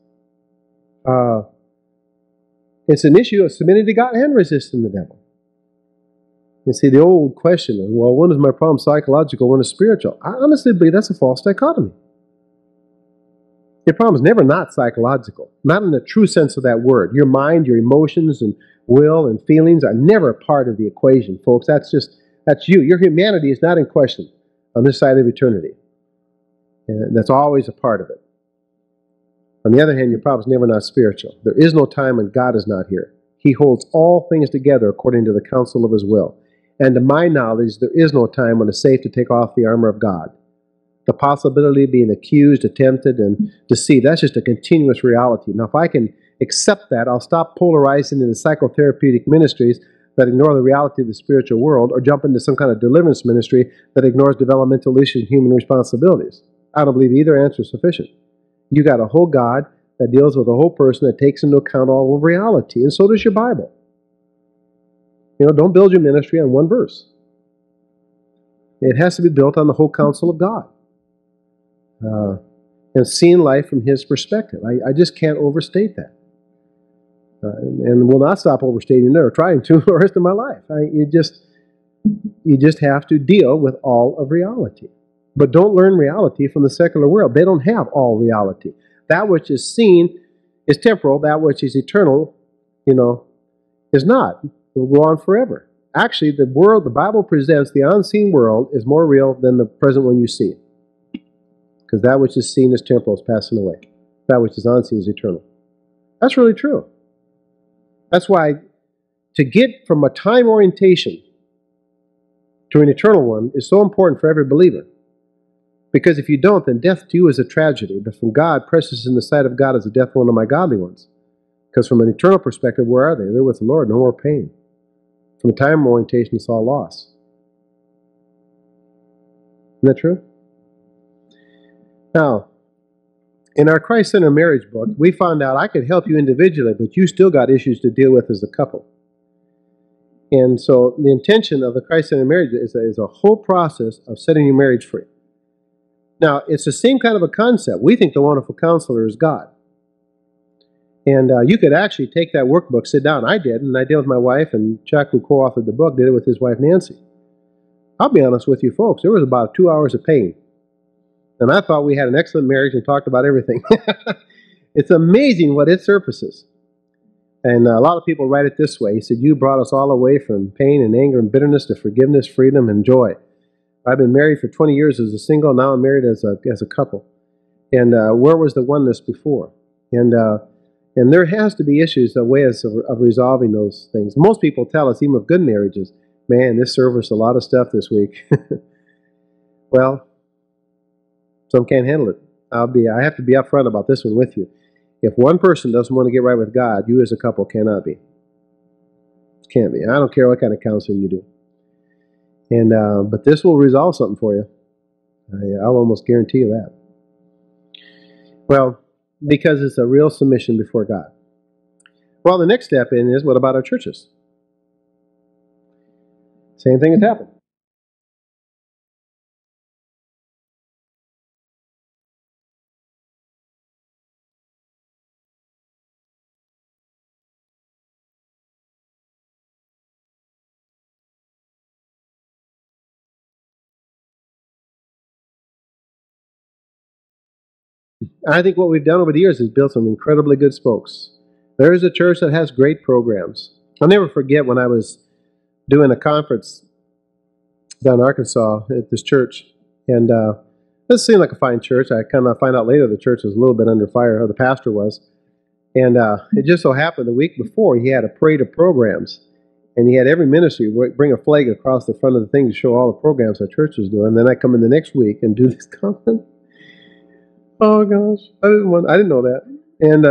[SPEAKER 1] It's an issue of submitting to God and resisting the devil. You see, the old question is, well, when is my problem psychological, when is spiritual? I honestly believe that's a false dichotomy. Your problem is never not psychological, not in the true sense of that word. Your mind, your emotions, and will and feelings are never part of the equation, folks. That's you. Your humanity is not in question on this side of eternity. And that's always a part of it. On the other hand, your problem is never not spiritual. There is no time when God is not here. He holds all things together according to the counsel of His will. And to my knowledge, there is no time when it's safe to take off the armor of God. The possibility of being accused, attempted, and deceived, that's just a continuous reality. Now, if I can accept that, I'll stop polarizing into psychotherapeutic ministries that ignore the reality of the spiritual world, or jump into some kind of deliverance ministry that ignores developmental issues and human responsibilities. I don't believe either answer is sufficient. You got a whole God that deals with a whole person, that takes into account all of reality, and so does your Bible. You know, don't build your ministry on one verse. It has to be built on the whole counsel of God. And seeing life from His perspective. I just can't overstate that. And will not stop overstating it or trying to the rest of my life. You just have to deal with all of reality. But don't learn reality from the secular world. They don't have all reality. That which is seen is temporal. That which is eternal, is not. It will go on forever. Actually, the Bible presents the unseen world is more real than the present one you see. Because that which is seen is temporal, is passing away. That which is unseen is eternal. That's really true. That's why to get from a time orientation to an eternal one is so important for every believer. Because if you don't, then death to you is a tragedy. But from God, precious in the sight of God is the death of one of my godly ones. Because from an eternal perspective, where are they? They're with the Lord, no more pain. From a time orientation, it's all loss. Isn't that true? Now, in our Christ-centered marriage book, we found out I could help you individually, but you still got issues to deal with as a couple. And so the intention of the Christ-centered marriage is a whole process of setting your marriage free. Now, it's the same kind of a concept. We think the wonderful counselor is God. And you could actually take that workbook, sit down. I did, and I did with my wife, and Chuck, who co-authored the book, did it with his wife, Nancy. I'll be honest with you folks, there was about 2 hours of pain. And I thought we had an excellent marriage and talked about everything. It's amazing what it surfaces. And a lot of people write it this way. He said, you brought us all away from pain and anger and bitterness to forgiveness, freedom, and joy. I've been married for 20 years as a single. Now I'm married as a couple. And where was the oneness before? And And there has to be issues, ways of resolving those things. Most people tell us, even with good marriages, man, this service a lot of stuff this week. Well, some can't handle it. I have to be upfront about this one with you. If one person doesn't want to get right with God, you as a couple cannot be. Can't be. I don't care what kind of counseling you do. And but this will resolve something for you. I'll almost guarantee you that. Well, because it's a real submission before God. Well, the next step in is, what about our churches? Same thing has happened. I think what we've done over the years is built some incredibly good spokes. There is a church that has great programs. I'll never forget when I was doing a conference down in Arkansas at this church, and this seemed like a fine church. I kind of find out later the church was a little bit under fire, or the pastor was. And it just so happened the week before he had a parade of programs, and he had every ministry bring a flag across the front of the thing to show all the programs our church was doing. And then I come in the next week and do this conference. Oh gosh, I didn't know that. And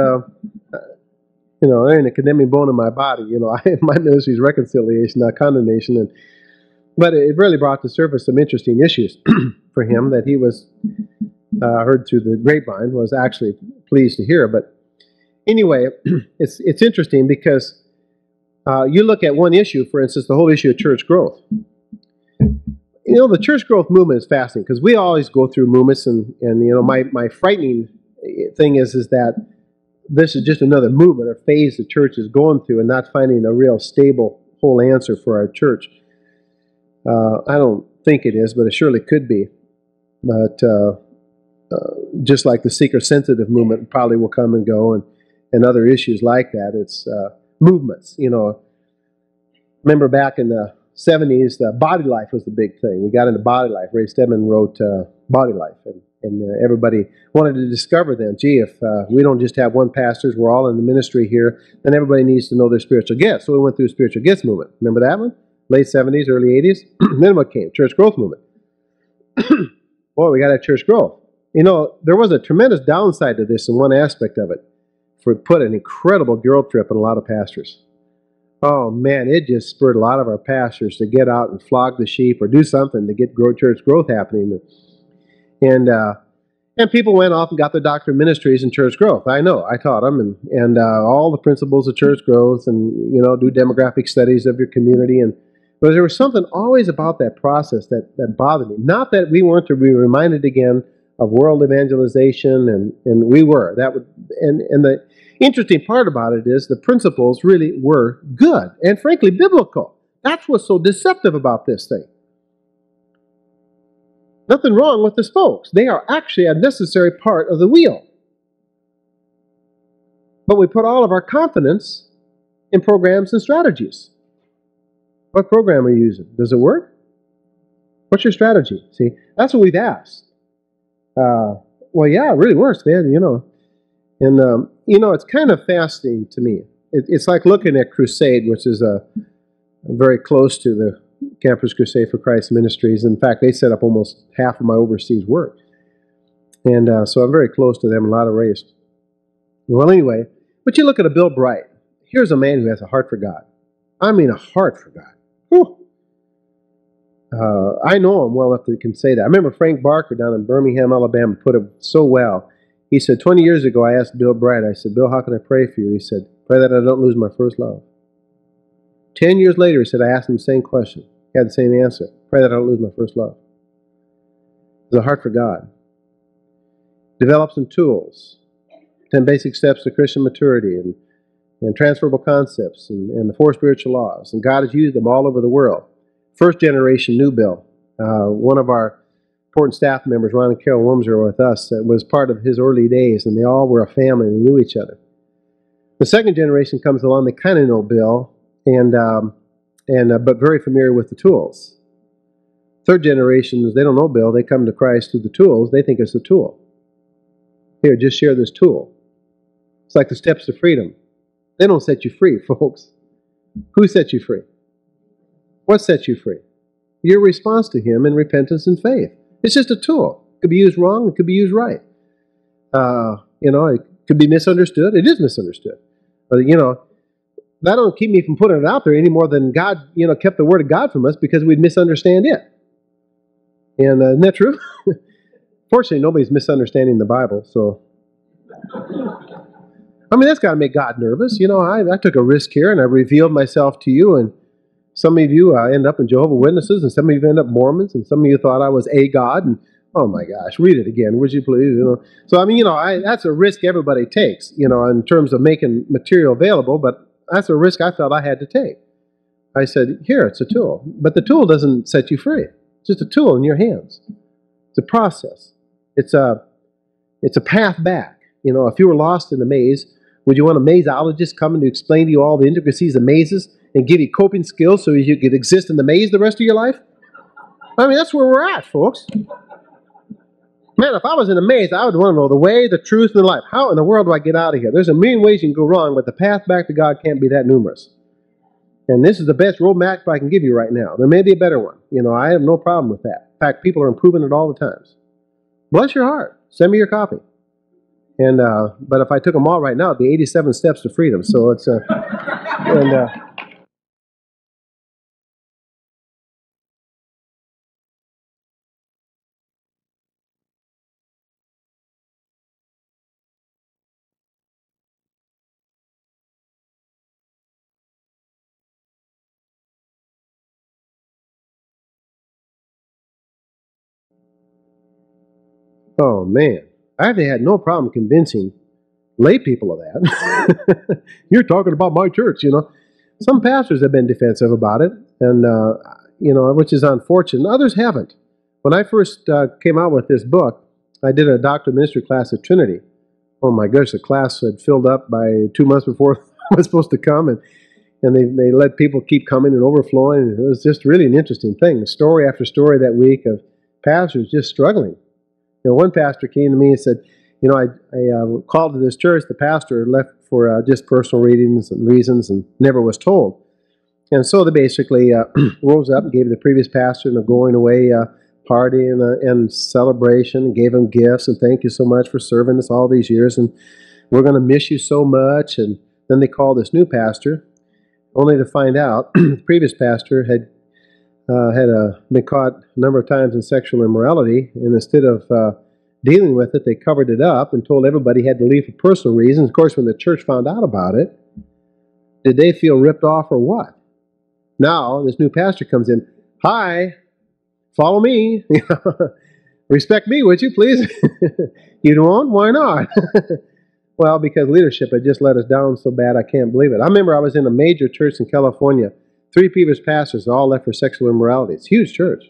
[SPEAKER 1] there ain't a condemning bone in my body. My ministry is reconciliation, not condemnation. But it really brought to surface some interesting issues for him that he was heard through the grapevine, was actually pleased to hear. But anyway, it's interesting because you look at one issue, for instance, the whole issue of church growth. The church growth movement is fascinating because we always go through movements, and my frightening thing is that this is just another movement or phase the church is going through and not finding a real stable whole answer for our church. I don't think it is, but it surely could be. But just like the seeker-sensitive movement probably will come and go, and other issues like that, it's movements. Remember back in the 70s, body life was the big thing. We got into body life. Ray Stedman wrote Body Life, and everybody wanted to discover then, gee, if we don't just have one pastor, we're all in the ministry here, then everybody needs to know their spiritual gifts. So we went through the spiritual gifts movement. Remember that one? Late 70s, early 80s. Then what came? Church growth movement. Boy, we got that church growth. There was a tremendous downside to this in one aspect of it. For put an incredible guilt trip on a lot of pastors. Oh man, it just spurred a lot of our pastors to get out and flog the sheep or do something to get church growth happening. And people went off and got their doctorate of ministries in church growth. I know, I taught them, and all the principles of church growth, and do demographic studies of your community. But there was something always about that process that bothered me. Not that we weren't to be reminded again of world evangelization, and we were. And the interesting part about it is the principles really were good and frankly biblical. That's what's so deceptive about this thing. Nothing wrong with the spokes. They are actually a necessary part of the wheel. But we put all of our confidence in programs and strategies. What program are you using? Does it work? What's your strategy? See, that's what we've asked. Well, yeah, it really works, man, And, it's kind of fascinating to me. It's like looking at Crusade, which is very close to the Campus Crusade for Christ Ministries. In fact, they set up almost half of my overseas work. And so I'm very close to them in a lot of ways. Well, anyway, but you look at a Bill Bright. Here's a man who has a heart for God. I mean, a heart for God. Whew. I know him well enough that he can say that. I remember Frank Barker down in Birmingham, Alabama, put it so well. He said, 20 years ago, I asked Bill Bright, I said, Bill, how can I pray for you? He said, pray that I don't lose my first love. 10 years later, he said, I asked him the same question. He had the same answer. Pray that I don't lose my first love. There's a heart for God. Develop some tools. 10 basic steps to Christian maturity and transferable concepts and the 4 spiritual laws. And God has used them all over the world. First generation New Bill. One of our important staff members, Ron and Carol Worms, are with us. It was part of his early days, and they all were a family and they knew each other. The second generation comes along, they kind of know Bill, but very familiar with the tools. Third generation, they don't know Bill, they come to Christ through the tools, they think it's a tool. Here, just share this tool. It's like the steps to freedom. They don't set you free, folks. Who set you free? What sets you free? Your response to Him in repentance and faith. It's just a tool. It could be used wrong. It could be used right. It could be misunderstood. It is misunderstood. But, that don't keep me from putting it out there any more than God, kept the Word of God from us because we'd misunderstand it. And isn't that true? Fortunately, nobody's misunderstanding the Bible, so... that's got to make God nervous. I took a risk here, and I revealed myself to you, and some of you end up in Jehovah's Witnesses, and some of you end up Mormons, and some of you thought I was a God, and oh my gosh, read it again, would you please? So, that's a risk everybody takes, in terms of making material available, but that's a risk I felt I had to take. I said, here, it's a tool. But the tool doesn't set you free. It's just a tool in your hands. It's a process. It's a path back. If you were lost in a maze, would you want a mazeologist coming to explain to you all the intricacies of mazes and give you coping skills so you could exist in the maze the rest of your life? That's where we're at, folks. Man, if I was in a maze, I would want to know the way, the truth, and the life. How in the world do I get out of here? There's a million ways you can go wrong, but the path back to God can't be that numerous. And this is the best roadmap I can give you right now. There may be a better one. I have no problem with that. In fact, people are improving it all the time. Bless your heart. Send me your copy. And but if I took them all right now, it'd be 87 steps to freedom. So it's oh man, I actually had no problem convincing lay people of that. You're talking about my church, Some pastors have been defensive about it, and which is unfortunate. Others haven't. When I first came out with this book, I did a doctor of ministry class at Trinity. Oh my gosh, the class had filled up by 2 months before I was supposed to come, and they let people keep coming and overflowing. And it was just really an interesting thing. Story after story that week of pastors just struggling. One pastor came to me and said, I called to this church. The pastor left for just personal reasons and never was told. And so they basically rose up and gave the previous pastor a going away party and celebration, and gave him gifts and thank you so much for serving us all these years, and we're going to miss you so much. And then they called this new pastor, only to find out the previous pastor had been caught a number of times in sexual immorality, and instead of dealing with it, they covered it up and told everybody he had to leave for personal reasons. Of course, when the church found out about it, did they feel ripped off or what? Now, this new pastor comes in, hi, follow me, respect me, would you please? You don't? Why not? Well, because leadership had just let us down so bad, I can't believe it. I remember I was in a major church in California. 3 previous pastors all left for sexual immorality. It's a huge church.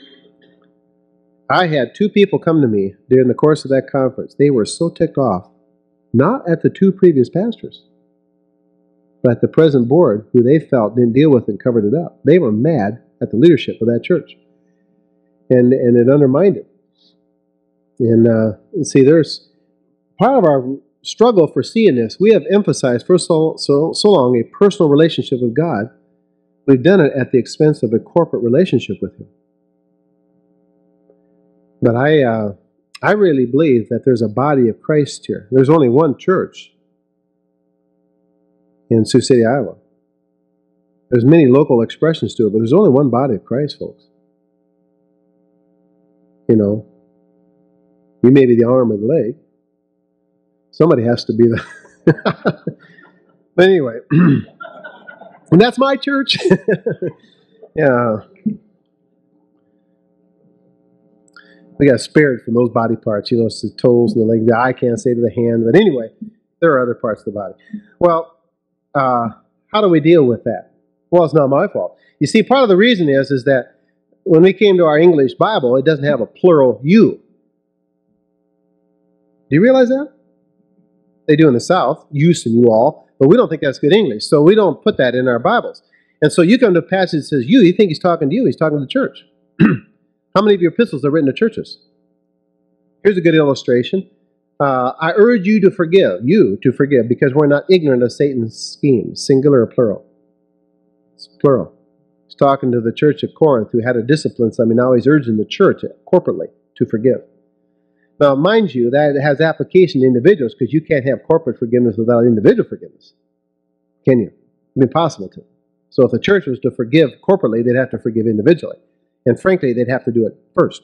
[SPEAKER 1] I had 2 people come to me during the course of that conference. They were so ticked off, not at the 2 previous pastors, but at the present board, who they felt didn't deal with it and covered it up. They were mad at the leadership of that church, and it undermined it. And see, there's part of our struggle for seeing this. We have emphasized for so long a personal relationship with God. We've done it at the expense of a corporate relationship with Him. But I really believe that there's a body of Christ here. There's only one church in Sioux City, Iowa. There's many local expressions to it, but there's only one body of Christ, folks. You may be the arm or the leg. Somebody has to be the... But anyway, and that's my church. Yeah. We got spared from those body parts. It's the toes and the leg. The eye can't say to the hand. But anyway, there are other parts of the body. Well, how do we deal with that? Well, it's not my fault. You see, part of the reason is that when we came to our English Bible, it doesn't have a plural you. Do you realize that? They do in the South, use and you all, but we don't think that's good English, so we don't put that in our Bibles. And so you come to a passage that says you think he's talking to you, he's talking to the church. How many of your epistles are written to churches? Here's a good illustration. I urge you to forgive, because we're not ignorant of Satan's schemes, singular or plural. It's plural. He's talking to the church at Corinth who had a discipline. So now he's urging the church corporately to forgive. Now, mind you, that has application to individuals, because you can't have corporate forgiveness without individual forgiveness. Can you? It'd be impossible to. So if the church was to forgive corporately, they'd have to forgive individually. And frankly, they'd have to do it first.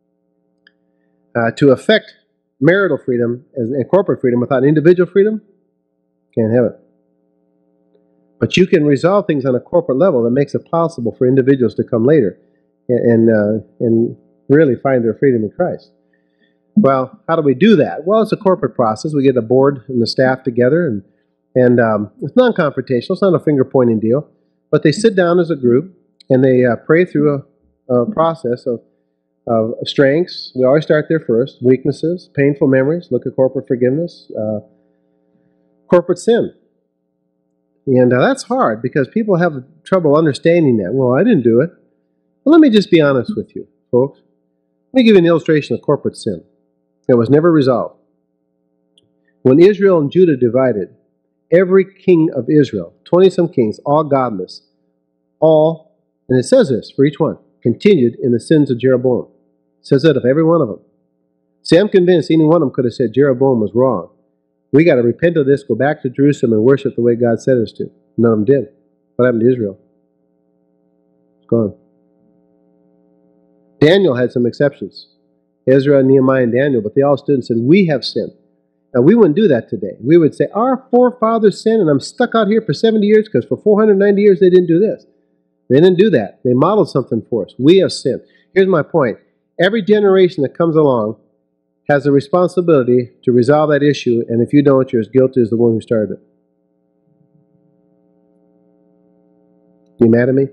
[SPEAKER 1] To affect marital freedom and corporate freedom without individual freedom, can't have it. But you can resolve things on a corporate level that makes it possible for individuals to come later and really find their freedom in Christ. Well, how do we do that? Well, it's a corporate process. We get the board and the staff together, and it's non-confrontational. It's not a finger-pointing deal. But they sit down as a group, and they pray through a process of strengths. We always start there first. Weaknesses, painful memories, look at corporate forgiveness, corporate sin. And that's hard, because people have trouble understanding that. Well, I didn't do it. Well, let me just be honest with you, folks. Let me give you an illustration of corporate sin that was never resolved. When Israel and Judah divided, every king of Israel, 20-some kings, all godless, and it says this for each one, continued in the sins of Jeroboam. It says that of every one of them. See, I'm convinced any one of them could have said Jeroboam was wrong. We got to repent of this, go back to Jerusalem, and worship the way God said us to. None of them did. What happened to Israel? It's gone. Daniel had some exceptions. Ezra, Nehemiah, and Daniel, but they all stood and said, we have sinned. Now, we wouldn't do that today. We would say, our forefathers sinned, and I'm stuck out here for 70 years because for 490 years they didn't do this. They didn't do that. They modeled something for us. We have sinned. Here's my point. Every generation that comes along has a responsibility to resolve that issue, and if you don't, you're as guilty as the one who started it. You mad at me?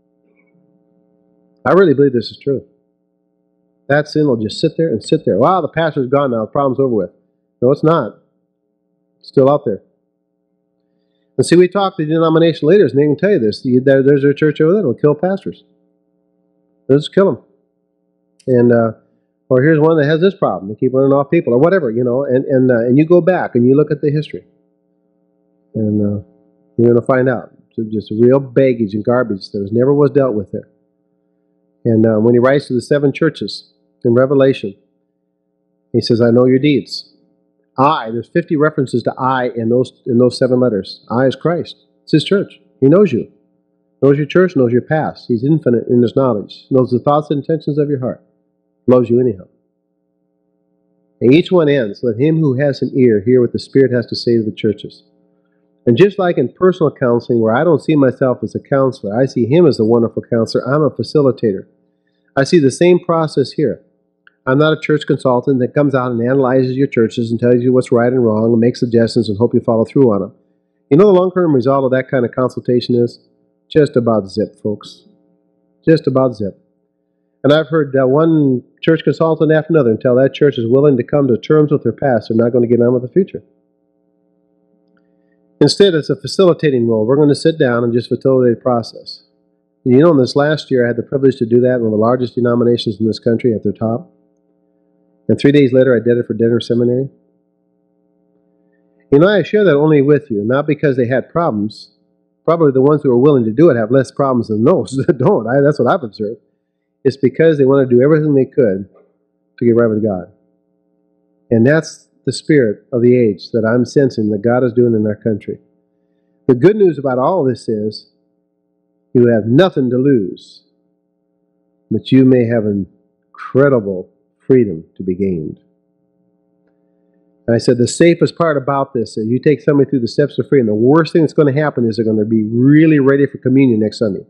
[SPEAKER 1] I really believe this is true. That sin will just sit there and sit there. Wow, the pastor's gone now. The problem's over with. No, it's not. It's still out there. And see, we talk to denomination leaders, and they can tell you this. There's a church over there that will kill pastors. They'll just kill them. And, or here's one that has this problem. They keep running off people, or whatever, and you go back and you look at the history. And you're going to find out. It's just real baggage and garbage that never was dealt with there. And when he writes to the 7 churches in Revelation, he says, I know your deeds. There's 50 references to I in those 7 letters. I is Christ. It's his church. He knows you. Knows your church, knows your past. He's infinite in his knowledge. Knows the thoughts and intentions of your heart. Loves you anyhow. And each one ends, let him who has an ear hear what the Spirit has to say to the churches. And just like in personal counseling, where I don't see myself as a counselor, I see him as a wonderful counselor. I'm a facilitator. I see the same process here. I'm not a church consultant that comes out and analyzes your churches and tells you what's right and wrong and makes suggestions and hope you follow through on them. You know the long-term result of that kind of consultation is? Just about zip, folks. Just about zip. And I've heard one church consultant after another until that church is willing to come to terms with their past, they're not going to get on with the future. Instead, it's a facilitating role. We're going to sit down and just facilitate the process. You know, in this last year, I had the privilege to do that in one of the largest denominations in this country at their top. And 3 days later, I did it for Denver Seminary. You know, I share that only with you, not because they had problems. Probably the ones who are willing to do it have less problems than those that don't. That's what I've observed. It's because they want to do everything they could to get right with God. And that's the spirit of the age that I'm sensing that God is doing in our country. The good news about all this is you have nothing to lose, but you may have incredible freedom to be gained. And I said the safest part about this is you take somebody through the steps of freedom. The worst thing that's going to happen is they're going to be really ready for communion next Sunday.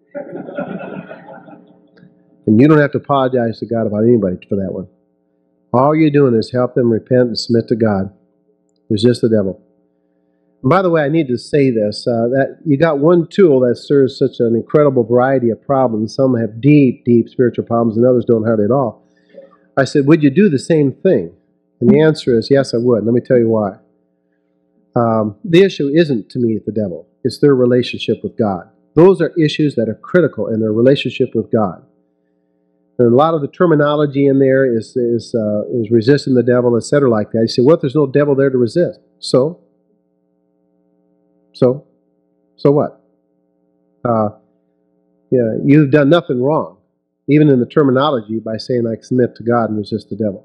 [SPEAKER 1] And you don't have to apologize to God about anybody for that one. All you're doing is help them repent and submit to God. Resist the devil. And by the way, I need to say this, that you got one tool that serves such an incredible variety of problems. Some have deep, deep spiritual problems and others don't hardly at all. I said, would you do the same thing? And the answer is, yes, I would. Let me tell you why. The issue isn't, to me, the devil. It's their relationship with God. Those are issues that are critical in their relationship with God. And a lot of the terminology in there is resisting the devil, etc., like that. You say, what? There's no devil there to resist. So what? Yeah, you've done nothing wrong, even in the terminology, by saying I submit to God and resist the devil.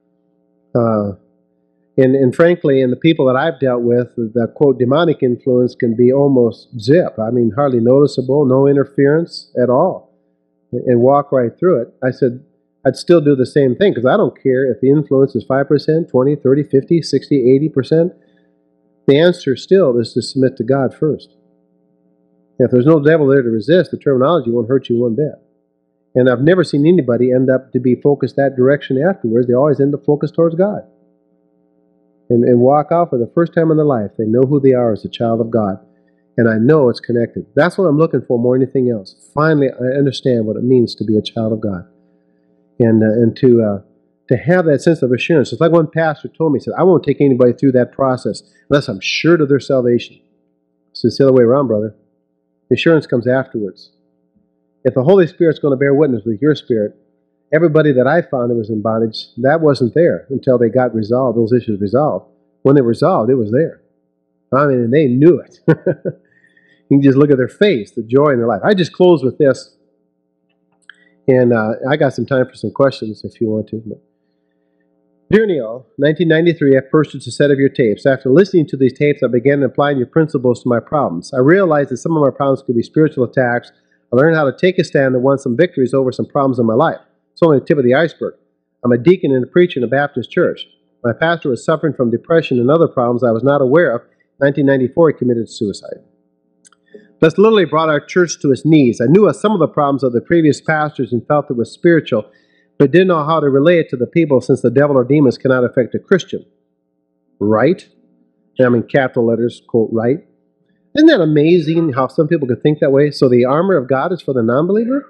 [SPEAKER 1] And frankly, in the people that I've dealt with, the quote demonic influence can be almost zip. I mean, hardly noticeable, no interference at all, and walk right through it. I said, I'd still do the same thing, because I don't care if the influence is 5%, 20, 30, 50, 60, 80%. The answer still is to submit to God first. If there's no devil there to resist, the terminology won't hurt you one bit. And I've never seen anybody end up to be focused that direction afterwards. They always end up focused towards God. And walk out for the first time in their life. They know who they are as a child of God. And I know it's connected. That's what I'm looking for more than anything else. Finally, I understand what it means to be a child of God. And to have that sense of assurance. It's like one pastor told me, he said, I won't take anybody through that process unless I'm sure of their salvation. So it's the other way around, brother. Assurance comes afterwards. If the Holy Spirit's going to bear witness with your spirit, everybody that I found that was in bondage, that wasn't there until they got resolved, those issues resolved. When they were resolved, it was there. I mean, and they knew it. You can just look at their face, the joy in their life. I just close with this. And I got some time for some questions if you want to. But Dear Neil, 1993, I purchased a set of your tapes. After listening to these tapes, I began applying your principles to my problems. I realized that some of my problems could be spiritual attacks. I learned how to take a stand and won some victories over some problems in my life. It's only the tip of the iceberg. I'm a deacon and a preacher in a Baptist church. My pastor was suffering from depression and other problems I was not aware of. In 1994, he committed suicide. This literally brought our church to its knees. I knew of some of the problems of the previous pastors and felt it was spiritual, but didn't know how to relay it to the people since the devil or demons cannot affect a Christian. Right? I mean, capital letters, quote, right? Isn't that amazing how some people could think that way? So the armor of God is for the non-believer?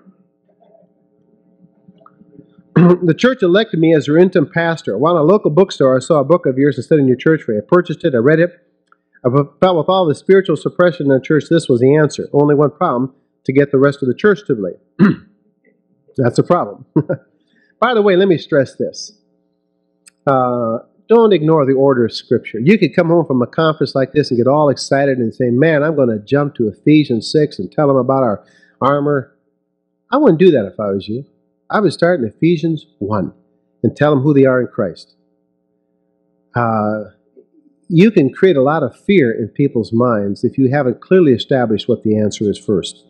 [SPEAKER 1] The church elected me as their interim pastor. While in a local bookstore, I saw a book of yours and stood in your church for it. I purchased it, I read it. I felt with all the spiritual suppression in the church, this was the answer. Only one problem, to get the rest of the church to believe. That's a problem. By the way, let me stress this. Don't ignore the order of Scripture. You could come home from a conference like this and get all excited and say, man, I'm going to jump to Ephesians 6 and tell them about our armor. I wouldn't do that if I was you. I would start in Ephesians 1 and tell them who they are in Christ. You can create a lot of fear in people's minds if you haven't clearly established what the answer is first.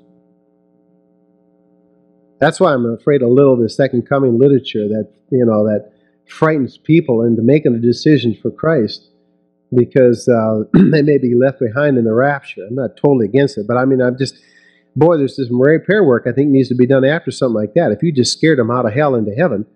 [SPEAKER 1] That's why I'm afraid a little of the second coming literature that frightens people into making a decision for Christ because they may be left behind in the rapture. I'm not totally against it, but I mean, there's this repair work I think needs to be done after something like that. If you just scared them out of hell into heaven,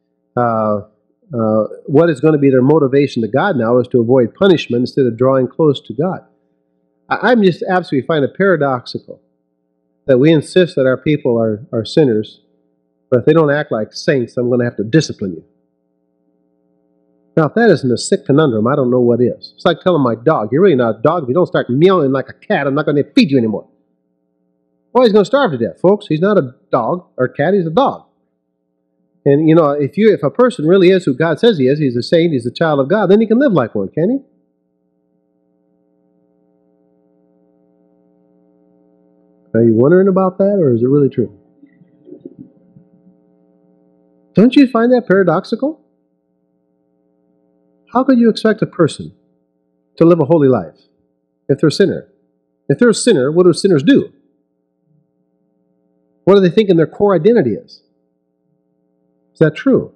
[SPEAKER 1] what is going to be their motivation to God now is to avoid punishment instead of drawing close to God. I'm just absolutely find it paradoxical that we insist that our people are sinners, but if they don't act like saints, I'm going to have to discipline you. Now, if that isn't a sick conundrum, I don't know what is. It's like telling my dog, you're really not a dog. If you don't start meowing like a cat, I'm not going to feed you anymore. Well, he's going to starve to death, folks. He's not a dog or a cat, he's a dog. And, if a person really is who God says he is, he's a saint, he's a child of God, then he can live like one, can he? Are you wondering about that, or is it really true? Don't you find that paradoxical? How could you expect a person to live a holy life if they're a sinner? If they're a sinner, what do sinners do? What do they think in their core identity is? Is that true?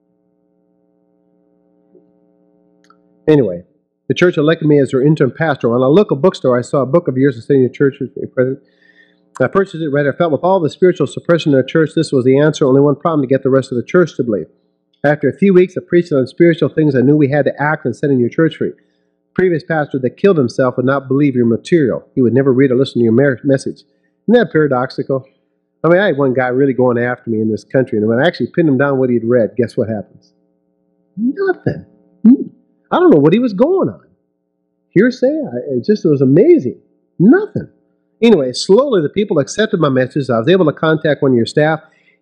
[SPEAKER 1] Anyway, the church elected me as their interim pastor. When I looked at a bookstore, I saw a book of yours and sitting in your church president. I purchased it, read it. I felt with all the spiritual suppression in the church, this was the answer. Only one problem, to get the rest of the church to believe. After a few weeks of preaching on spiritual things, I knew we had to act and setting your church free. The previous pastor that killed himself would not believe your material. He would never read or listen to your message. Isn't that paradoxical? I mean, I had one guy really going after me in this country, and when I actually pinned him down what he'd read, guess what happens? Nothing. I don't know what he was going on. Hearsay? It was amazing. Nothing. Anyway, slowly the people accepted my message. I was able to contact one of your staff.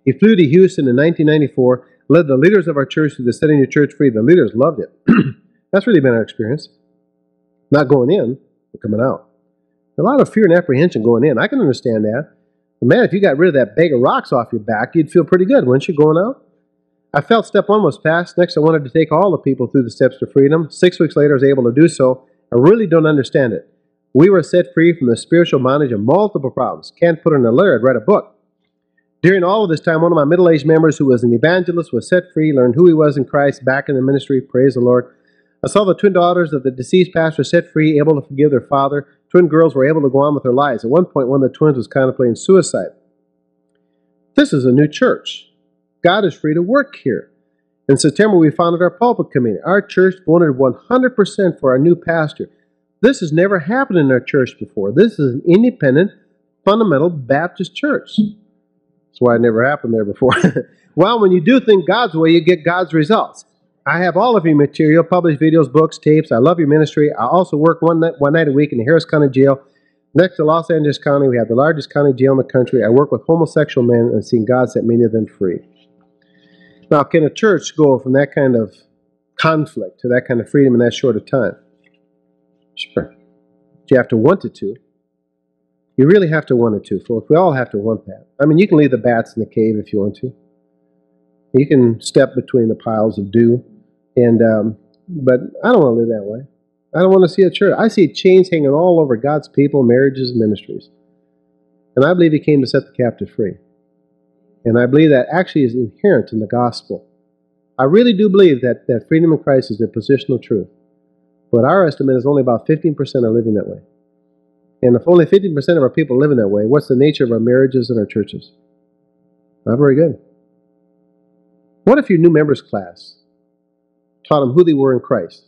[SPEAKER 1] He flew to Houston in 1994, led the leaders of our church through the Setting Your Church Free. The leaders loved it. That's really been our experience. Not going in, but coming out. A lot of fear and apprehension going in. I can understand that. But man, if you got rid of that bag of rocks off your back, you'd feel pretty good, wouldn't you, going out? I felt step one was passed. Next, I wanted to take all the people through the steps to freedom. 6 weeks later, I was able to do so. I really don't understand it. We were set free from the spiritual bondage of multiple problems. Can't put it in a letter. I'd read a book. During all of this time, one of my middle-aged members who was an evangelist was set free, learned who he was in Christ, back in the ministry. Praise the Lord. I saw the twin daughters of the deceased pastor set free, able to forgive their father. Twin girls were able to go on with their lives. At one point, one of the twins was contemplating suicide. This is a new church. God is free to work here. In September, we founded our pulpit committee. Our church voted 100% for our new pastor. This has never happened in our church before. This is an independent, fundamental Baptist church. That's why it never happened there before. Well, when you do things God's way, you get God's results. I have all of your material, published videos, books, tapes. I love your ministry. I also work one night a week in the Harris County Jail. Next to Los Angeles County, we have the largest county jail in the country. I work with homosexual men and seen God set many of them free. Now, can a church go from that kind of conflict to that kind of freedom in that short a time? Sure. But you have to want it to. You really have to want it to, folks. We all have to want that. I mean, you can leave the bats in the cave if you want to. You can step between the piles of dew. But I don't want to live that way. I don't want to see a church. I see chains hanging all over God's people, marriages, and ministries. And I believe He came to set the captive free. And I believe that actually is inherent in the gospel. I really do believe that freedom in Christ is a positional truth. But our estimate is only about 15% are living that way. And if only 15% of our people are living that way, what's the nature of our marriages and our churches? Not very good. What if your new members class taught them who they were in Christ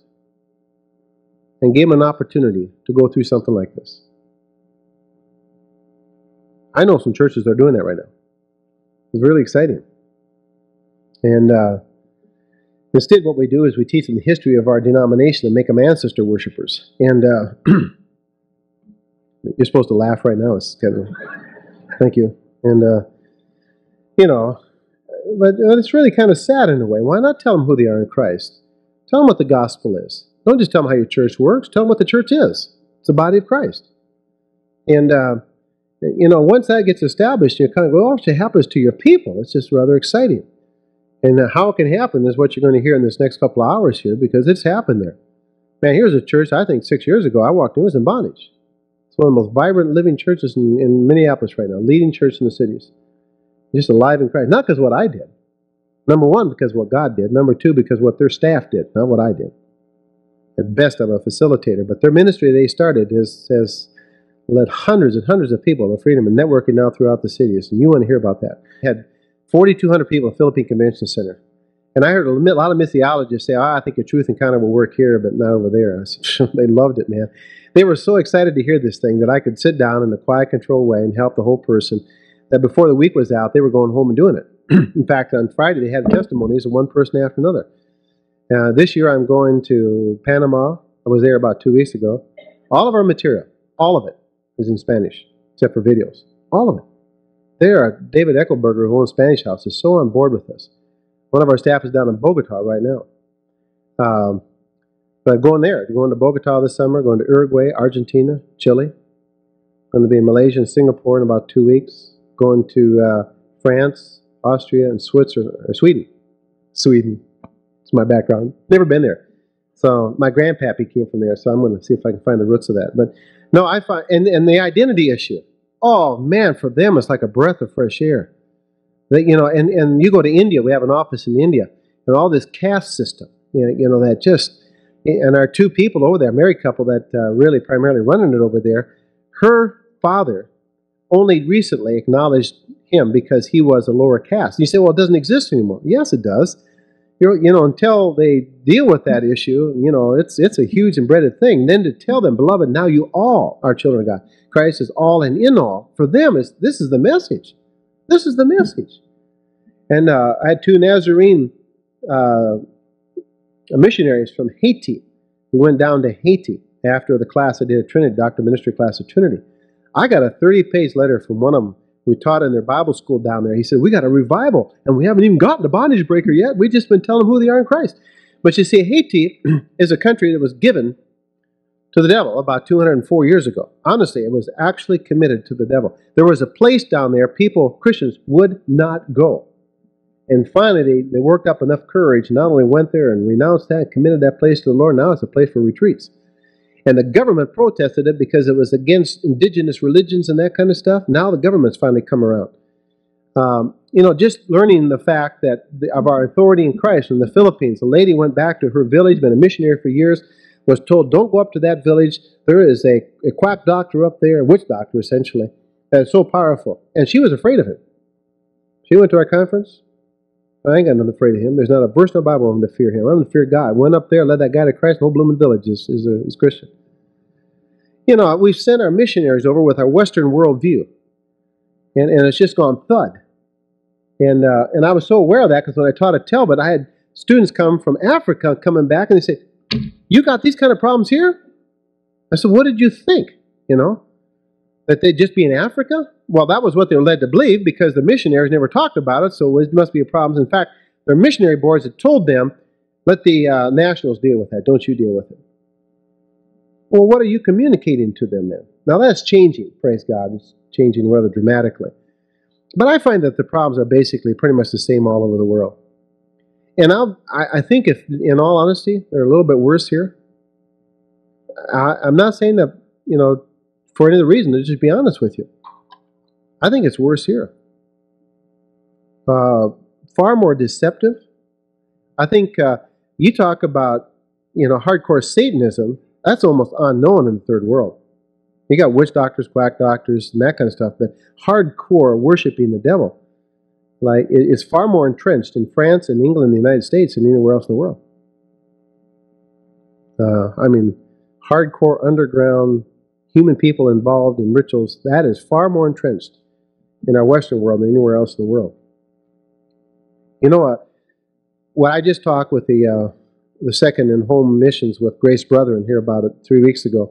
[SPEAKER 1] and gave them an opportunity to go through something like this? I know some churches that are doing that right now. It's really exciting. And instead what we do is we teach them the history of our denomination and make them ancestor worshipers. And you're supposed to laugh right now. It's kind of, thank you. And, but it's really kind of sad in a way. Why not tell them who they are in Christ? Tell them what the gospel is. Don't just tell them how your church works. Tell them what the church is. It's the body of Christ. And, once that gets established, you kind of go, oh, it should happen to your people. It's just rather exciting. And how it can happen is what you're going to hear in this next couple of hours here, because it's happened there. Man, here's a church, I think 6 years ago, I walked in, it was in bondage. It's one of the most vibrant living churches in Minneapolis right now, leading church in the cities. Just alive in Christ. Not because of what I did. Number one, because of what God did. Number two, because of what their staff did, not what I did. At best, I'm a facilitator. But their ministry they started has led hundreds and hundreds of people to freedom and networking now throughout the cities. And you want to hear about that. Had 4,200 people at the Philippine Convention Center. And I heard a lot of missiologists say, I think a truth encounter will work here, but not over there. They loved it, man. They were so excited to hear this thing that I could sit down in a quiet, controlled way and help the whole person, that before the week was out, they were going home and doing it. In fact, on Friday, they had testimonies of one person after another. This year, I'm going to Panama. I was there about 2 weeks ago. All of our material, all of it, is in Spanish, except for videos. All of it. David Eckelberger, who owns Spanish House, is so on board with us. One of our staff is down in Bogota right now. But going there, going to Bogota this summer, going to Uruguay, Argentina, Chile. Going to be in Malaysia and Singapore in about 2 weeks. Going to France, Austria, and Switzerland, or Sweden. Sweden. It's my background. Never been there. So my grandpappy came from there, so I'm going to see if I can find the roots of that. But no, I find, and the identity issue. Oh man, for them it's like a breath of fresh air. And you go to India, we have an office in India, and all this caste system, that just, and our two people over there, married couple that really primarily running it over there, her father only recently acknowledged him because he was a lower caste. And you say, well, it doesn't exist anymore. Yes, it does. Until they deal with that issue, it's a huge embedded thing. Then to tell them, beloved, now you all are children of God. Christ is all and in all. For them, this is the message. This is the message. And I had two Nazarene missionaries from Haiti who went down to Haiti after the class I did at Trinity, Doctor of Ministry class at Trinity. I got a 30-page letter from one of them We taught in their Bible school down there. He said, we got a revival, and we haven't even gotten the bondage breaker yet. We've just been telling them who they are in Christ. But you see, Haiti is a country that was given to the devil about 204 years ago. Honestly, it was actually committed to the devil. There was a place down there people, Christians, would not go. And finally, they worked up enough courage, not only went there and renounced that, committed that place to the Lord, now it's a place for retreats. And the government protested it because it was against indigenous religions and that kind of stuff. Now the government's finally come around. Just learning the fact that of our authority in Christ in the Philippines, a lady went back to her village, been a missionary for years, was told, don't go up to that village. There is a quack doctor up there, a witch doctor essentially, that is so powerful. And she was afraid of him. She went to our conference. I ain't got nothing afraid of him. There's not a verse in the Bible I'm to fear him. I'm to fear God. Went up there, led that guy to Christ, and the whole blooming village is Christian. We've sent our missionaries over with our Western worldview. And it's just gone thud. And I was so aware of that because when I taught at Talbot, I had students come from Africa coming back and they say, you got these kind of problems here? I said, what did you think? That they'd just be in Africa? Well, that was what they were led to believe because the missionaries never talked about it, so it must be a problem. In fact, their missionary boards had told them, let the nationals deal with that, don't you deal with it. Well, what are you communicating to them then? Now that's changing, praise God. It's changing rather dramatically. But I find that the problems are basically pretty much the same all over the world. And I think if, in all honesty, they're a little bit worse here. I'm not saying that, for any other reason, to just be honest with you. I think it's worse here. Far more deceptive. I think you talk about, hardcore Satanism, that's almost unknown in the third world. You got witch doctors, quack doctors, and that kind of stuff, but hardcore worshiping the devil, it's far more entrenched in France and England and the United States than anywhere else in the world. Hardcore underground human people involved in rituals, that is far more entrenched in our Western world than anywhere else in the world. What I just talked with the second in home missions with Grace Brethren here about 3 weeks ago.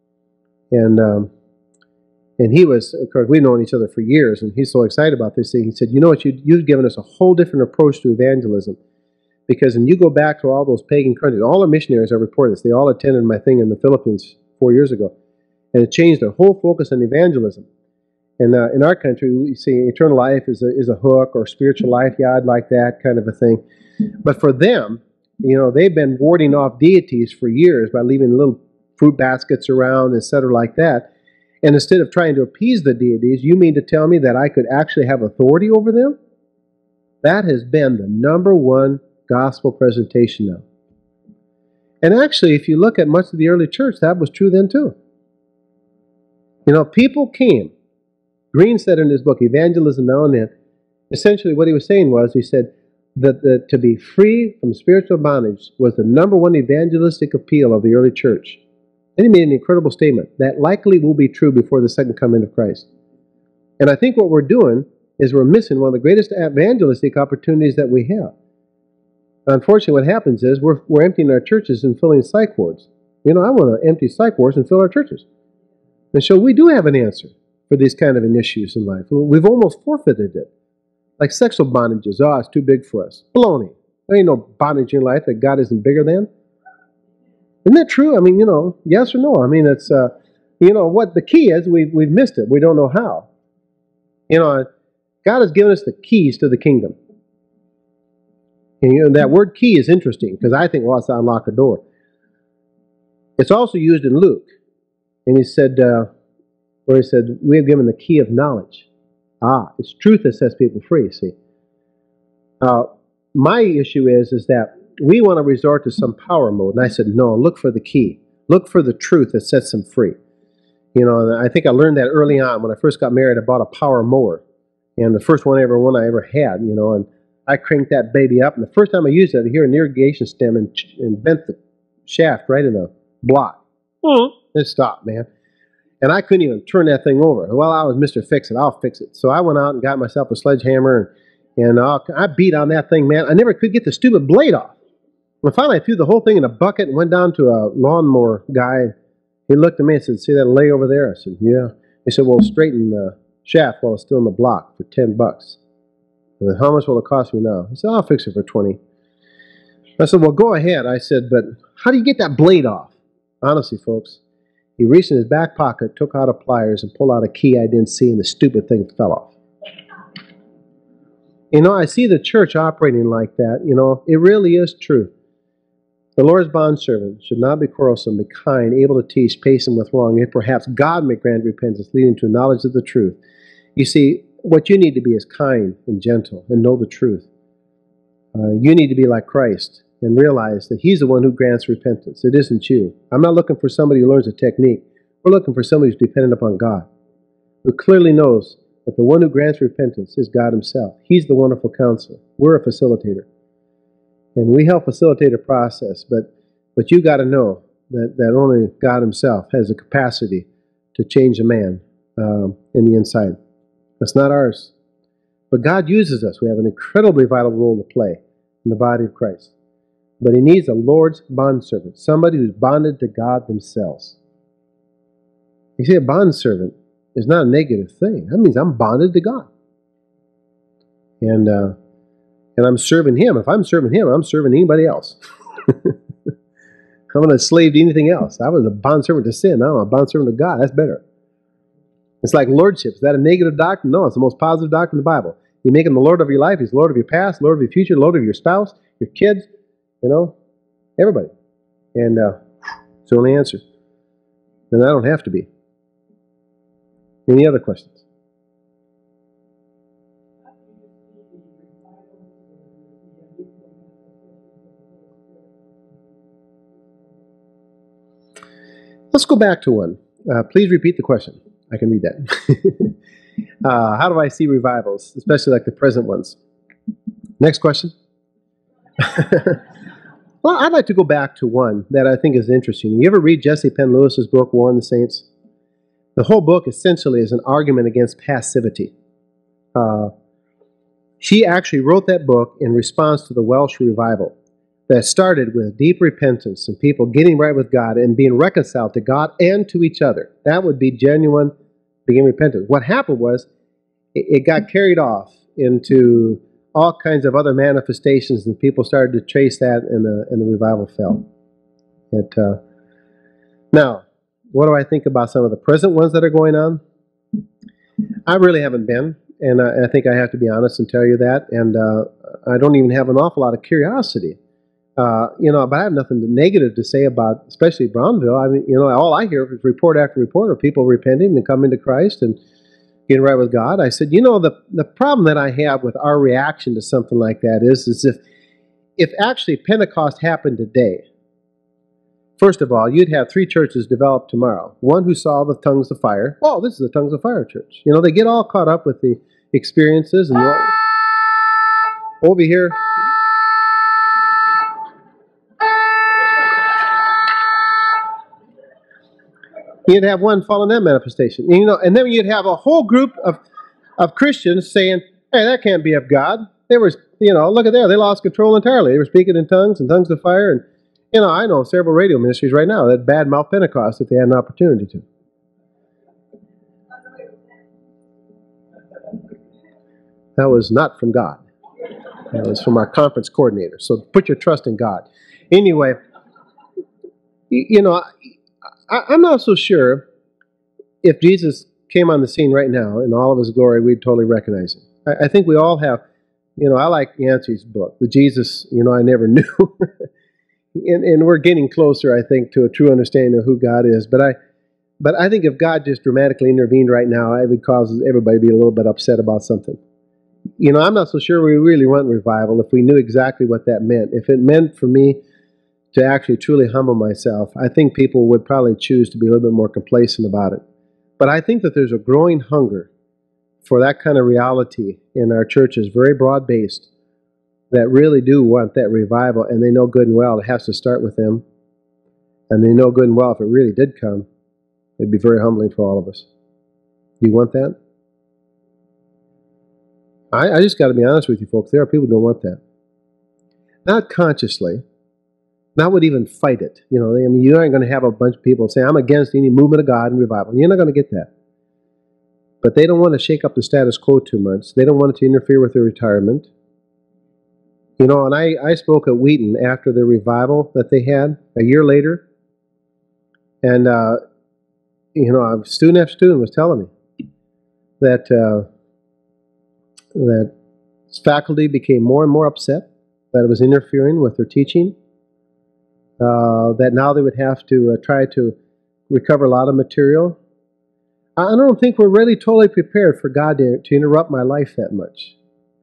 [SPEAKER 1] And he was, of course, we've known each other for years, and he's so excited about this thing. He said, you've given us a whole different approach to evangelism. Because when you go back to all those pagan countries, all our missionaries have reported this. They all attended my thing in the Philippines 4 years ago. And it changed their whole focus on evangelism. And in our country, we see eternal life is a hook, or spiritual life, yeah, I'd like that kind of a thing. But for them, they've been warding off deities for years by leaving little fruit baskets around, etc., like that. And instead of trying to appease the deities, you mean to tell me that I could actually have authority over them? That has been the #1 gospel presentation now. And actually, if you look at much of the early church, that was true then too. People came. Green said in his book, Evangelism Now and Then, essentially what he was saying was, he said that to be free from spiritual bondage was the #1 evangelistic appeal of the early church. And he made an incredible statement that likely will be true before the second coming of Christ. And I think what we're doing is we're missing one of the greatest evangelistic opportunities that we have. Unfortunately, what happens is we're emptying our churches and filling psych wards. I want to empty psych wards and fill our churches. And so we do have an answer for these kind of issues in life. We've almost forfeited it. Like sexual bondages. Oh, it's too big for us. Baloney. There ain't no bondage in life that God isn't bigger than. Isn't that true? Yes or no? It's, what the key is, we've missed it. We don't know how. God has given us the keys to the kingdom. And that word key is interesting because I think, it's to unlock a door. It's also used in Luke. And he said, we have given the key of knowledge. It's truth that sets people free, see. My issue is that we want to resort to some power mode. And I said, no, look for the key. Look for the truth that sets them free. And I think I learned that early on. When I first got married, I bought a power mower. And the first one I ever had, and I cranked that baby up. And the first time I used it, I hear an irrigation stem and bent the shaft right in the block. It stopped, man. And I couldn't even turn that thing over. Well, I was Mr. Fix-It. I'll fix it. So I went out and got myself a sledgehammer, and I beat on that thing, man. I never could get the stupid blade off. And finally, I threw the whole thing in a bucket and went down to a lawnmower guy. He looked at me and said, see that lay over there? I said, yeah. He said, well, straighten the shaft while it's still in the block for $10. I said, how much will it cost me now? He said, I'll fix it for 20. I said, well, go ahead. I said, but how do you get that blade off? Honestly, folks, he reached in his back pocket, took out a pliers, and pulled out a key I didn't see, and the stupid thing fell off. You know, I see the church operating like that. You know, it really is true. The Lord's bondservant should not be quarrelsome, be kind, able to teach, patient with wrong, yet perhaps God may grant repentance, leading to knowledge of the truth. You see, what you need to be is kind and gentle and know the truth. You need to be like Christ and realize that He's the one who grants repentance. It isn't you. I'm not looking for somebody who learns a technique. We're looking for somebody who's dependent upon God, who clearly knows that the one who grants repentance is God Himself. He's the wonderful counselor. We're a facilitator. And we help facilitate a process, but you got to know that only God Himself has the capacity to change a man in the inside. That's not ours. But God uses us. We have an incredibly vital role to play in the body of Christ. But He needs a Lord's bondservant, somebody who's bonded to God themselves. You see, a bondservant is not a negative thing. That means I'm bonded to God. And I'm serving Him. If I'm serving Him, I'm serving anybody else. I'm not a slave to anything else. I was a bondservant to sin. Now I'm a bondservant to God. That's better. It's like lordship. Is that a negative doctrine? No, it's the most positive doctrine in the Bible. You make Him the Lord of your life. He's the Lord of your past, Lord of your future, Lord of your spouse, your kids, everybody. And it's the only answer. And I don't have to be. Any other questions? Let's go back to one. Please repeat the question. I can read that. How do I see revivals, especially like the present ones? Next question. Well, I'd like to go back to one that I think is interesting. You ever read Jesse Penn Lewis's book, War on the Saints? The whole book essentially is an argument against passivity. She actually wrote that book in response to the Welsh revival that started with deep repentance and people getting right with God and being reconciled to God and to each other. That would be genuine beginning repentance. What happened was it got carried off into all kinds of other manifestations, and people started to chase that, and the revival fell. Now, what do I think about some of the present ones that are going on? I really haven't been, and I think I have to be honest and tell you that, and I don't even have an awful lot of curiosity. But I have nothing negative to say about, especially Brownville. I mean, all I hear is report after report of people repenting and coming to Christ and getting right with God. I said, the problem that I have with our reaction to something like that is if actually Pentecost happened today, first of all, you'd have 3 churches develop tomorrow. One who saw the tongues of fire. Oh, this is the tongues of fire church. They get all caught up with the experiences and over here. You'd have one fall in that manifestation. And then you'd have a whole group of Christians saying, hey, that can't be of God. They were, look at there. They lost control entirely. They were speaking in tongues and tongues of fire. And, I know several radio ministries right now that badmouth Pentecost if they had an opportunity to. That was not from God. That was from our conference coordinator. So put your trust in God. Anyway, I'm not so sure if Jesus came on the scene right now in all of His glory, we'd totally recognize Him. I think we all have, I like Yancey's book, The Jesus, I Never Knew. and we're getting closer, I think, to a true understanding of who God is. But I think if God just dramatically intervened right now, it would cause everybody to be a little bit upset about something. I'm not so sure we really want revival if we knew exactly what that meant. If it meant for me to actually truly humble myself, I think people would probably choose to be a little bit more complacent about it. But I think that there's a growing hunger for that kind of reality in our churches, very broad-based, that really do want that revival, and they know good and well it has to start with them. And they know good and well if it really did come, it'd be very humbling for all of us. Do you want that? I just got to be honest with you folks, there are people who don't want that. Not consciously, not would even fight it. You aren't going to have a bunch of people say, I'm against any movement of God and revival. You're not going to get that. But they don't want to shake up the status quo too much. They don't want it to interfere with their retirement. You know, and I spoke at Wheaton after the revival that they had a year later. And, you know, student after student was telling me that that faculty became more and more upset that it was interfering with their teaching, that now they would have to try to recover a lot of material. I don't think we're really totally prepared for God to interrupt my life that much.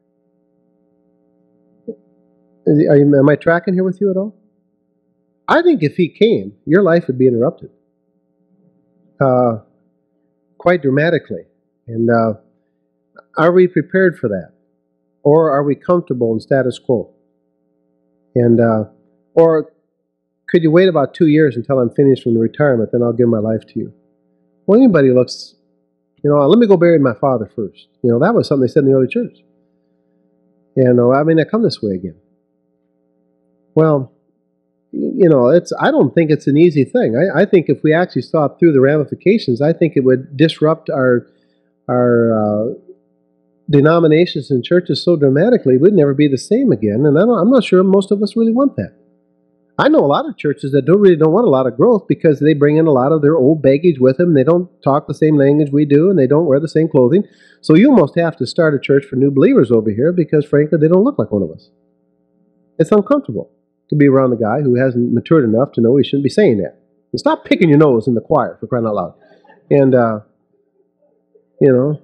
[SPEAKER 1] Am I tracking here with you at all? I think if He came, your life would be interrupted quite dramatically. And are we prepared for that? Or are we comfortable in status quo? And or could you wait about 2 years until I'm finished from the retirement, then I'll give my life to you? Well, anybody looks, you know, let me go bury my father first. You know, that was something they said in the early church. And I mean, I come this way again. Well, you know, I don't think it's an easy thing. I think if we actually thought through the ramifications, I think it would disrupt our denominations and churches so dramatically, we'd never be the same again. And I'm not sure most of us really want that. I know a lot of churches that don't want a lot of growth because they bring in a lot of their old baggage with them. They don't talk the same language we do, and they don't wear the same clothing. So you almost have to start a church for new believers over here because, frankly, they don't look like one of us. It's uncomfortable to be around a guy who hasn't matured enough to know he shouldn't be saying that. And stop picking your nose in the choir, for crying out loud. And, you know,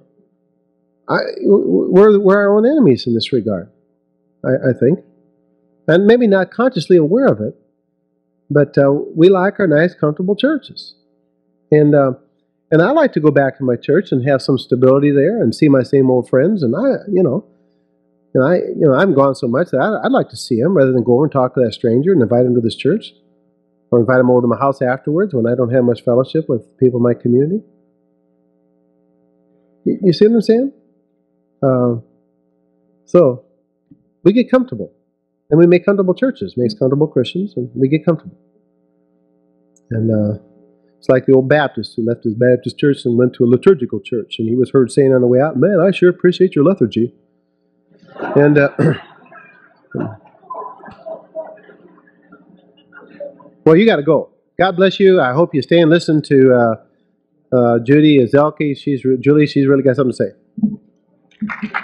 [SPEAKER 1] we're our own enemies in this regard, I think. And maybe not consciously aware of it, but we like our nice, comfortable churches. And I like to go back to my church and have some stability there and see my same old friends. And I haven't gone so much that I'd like to see them rather than go over and talk to that stranger and invite him to this church, or invite him over to my house afterwards when I don't have much fellowship with people in my community. You see what I'm saying? So we get comfortable, and we make comfortable churches, makes comfortable Christians, and we get comfortable. And it's like the old Baptist who left his Baptist church and went to a liturgical church, and he was heard saying on the way out, "Man, I sure appreciate your liturgy." And well, you got to go. God bless you. I hope you stay and listen to Judy Azelke. She's really got something to say.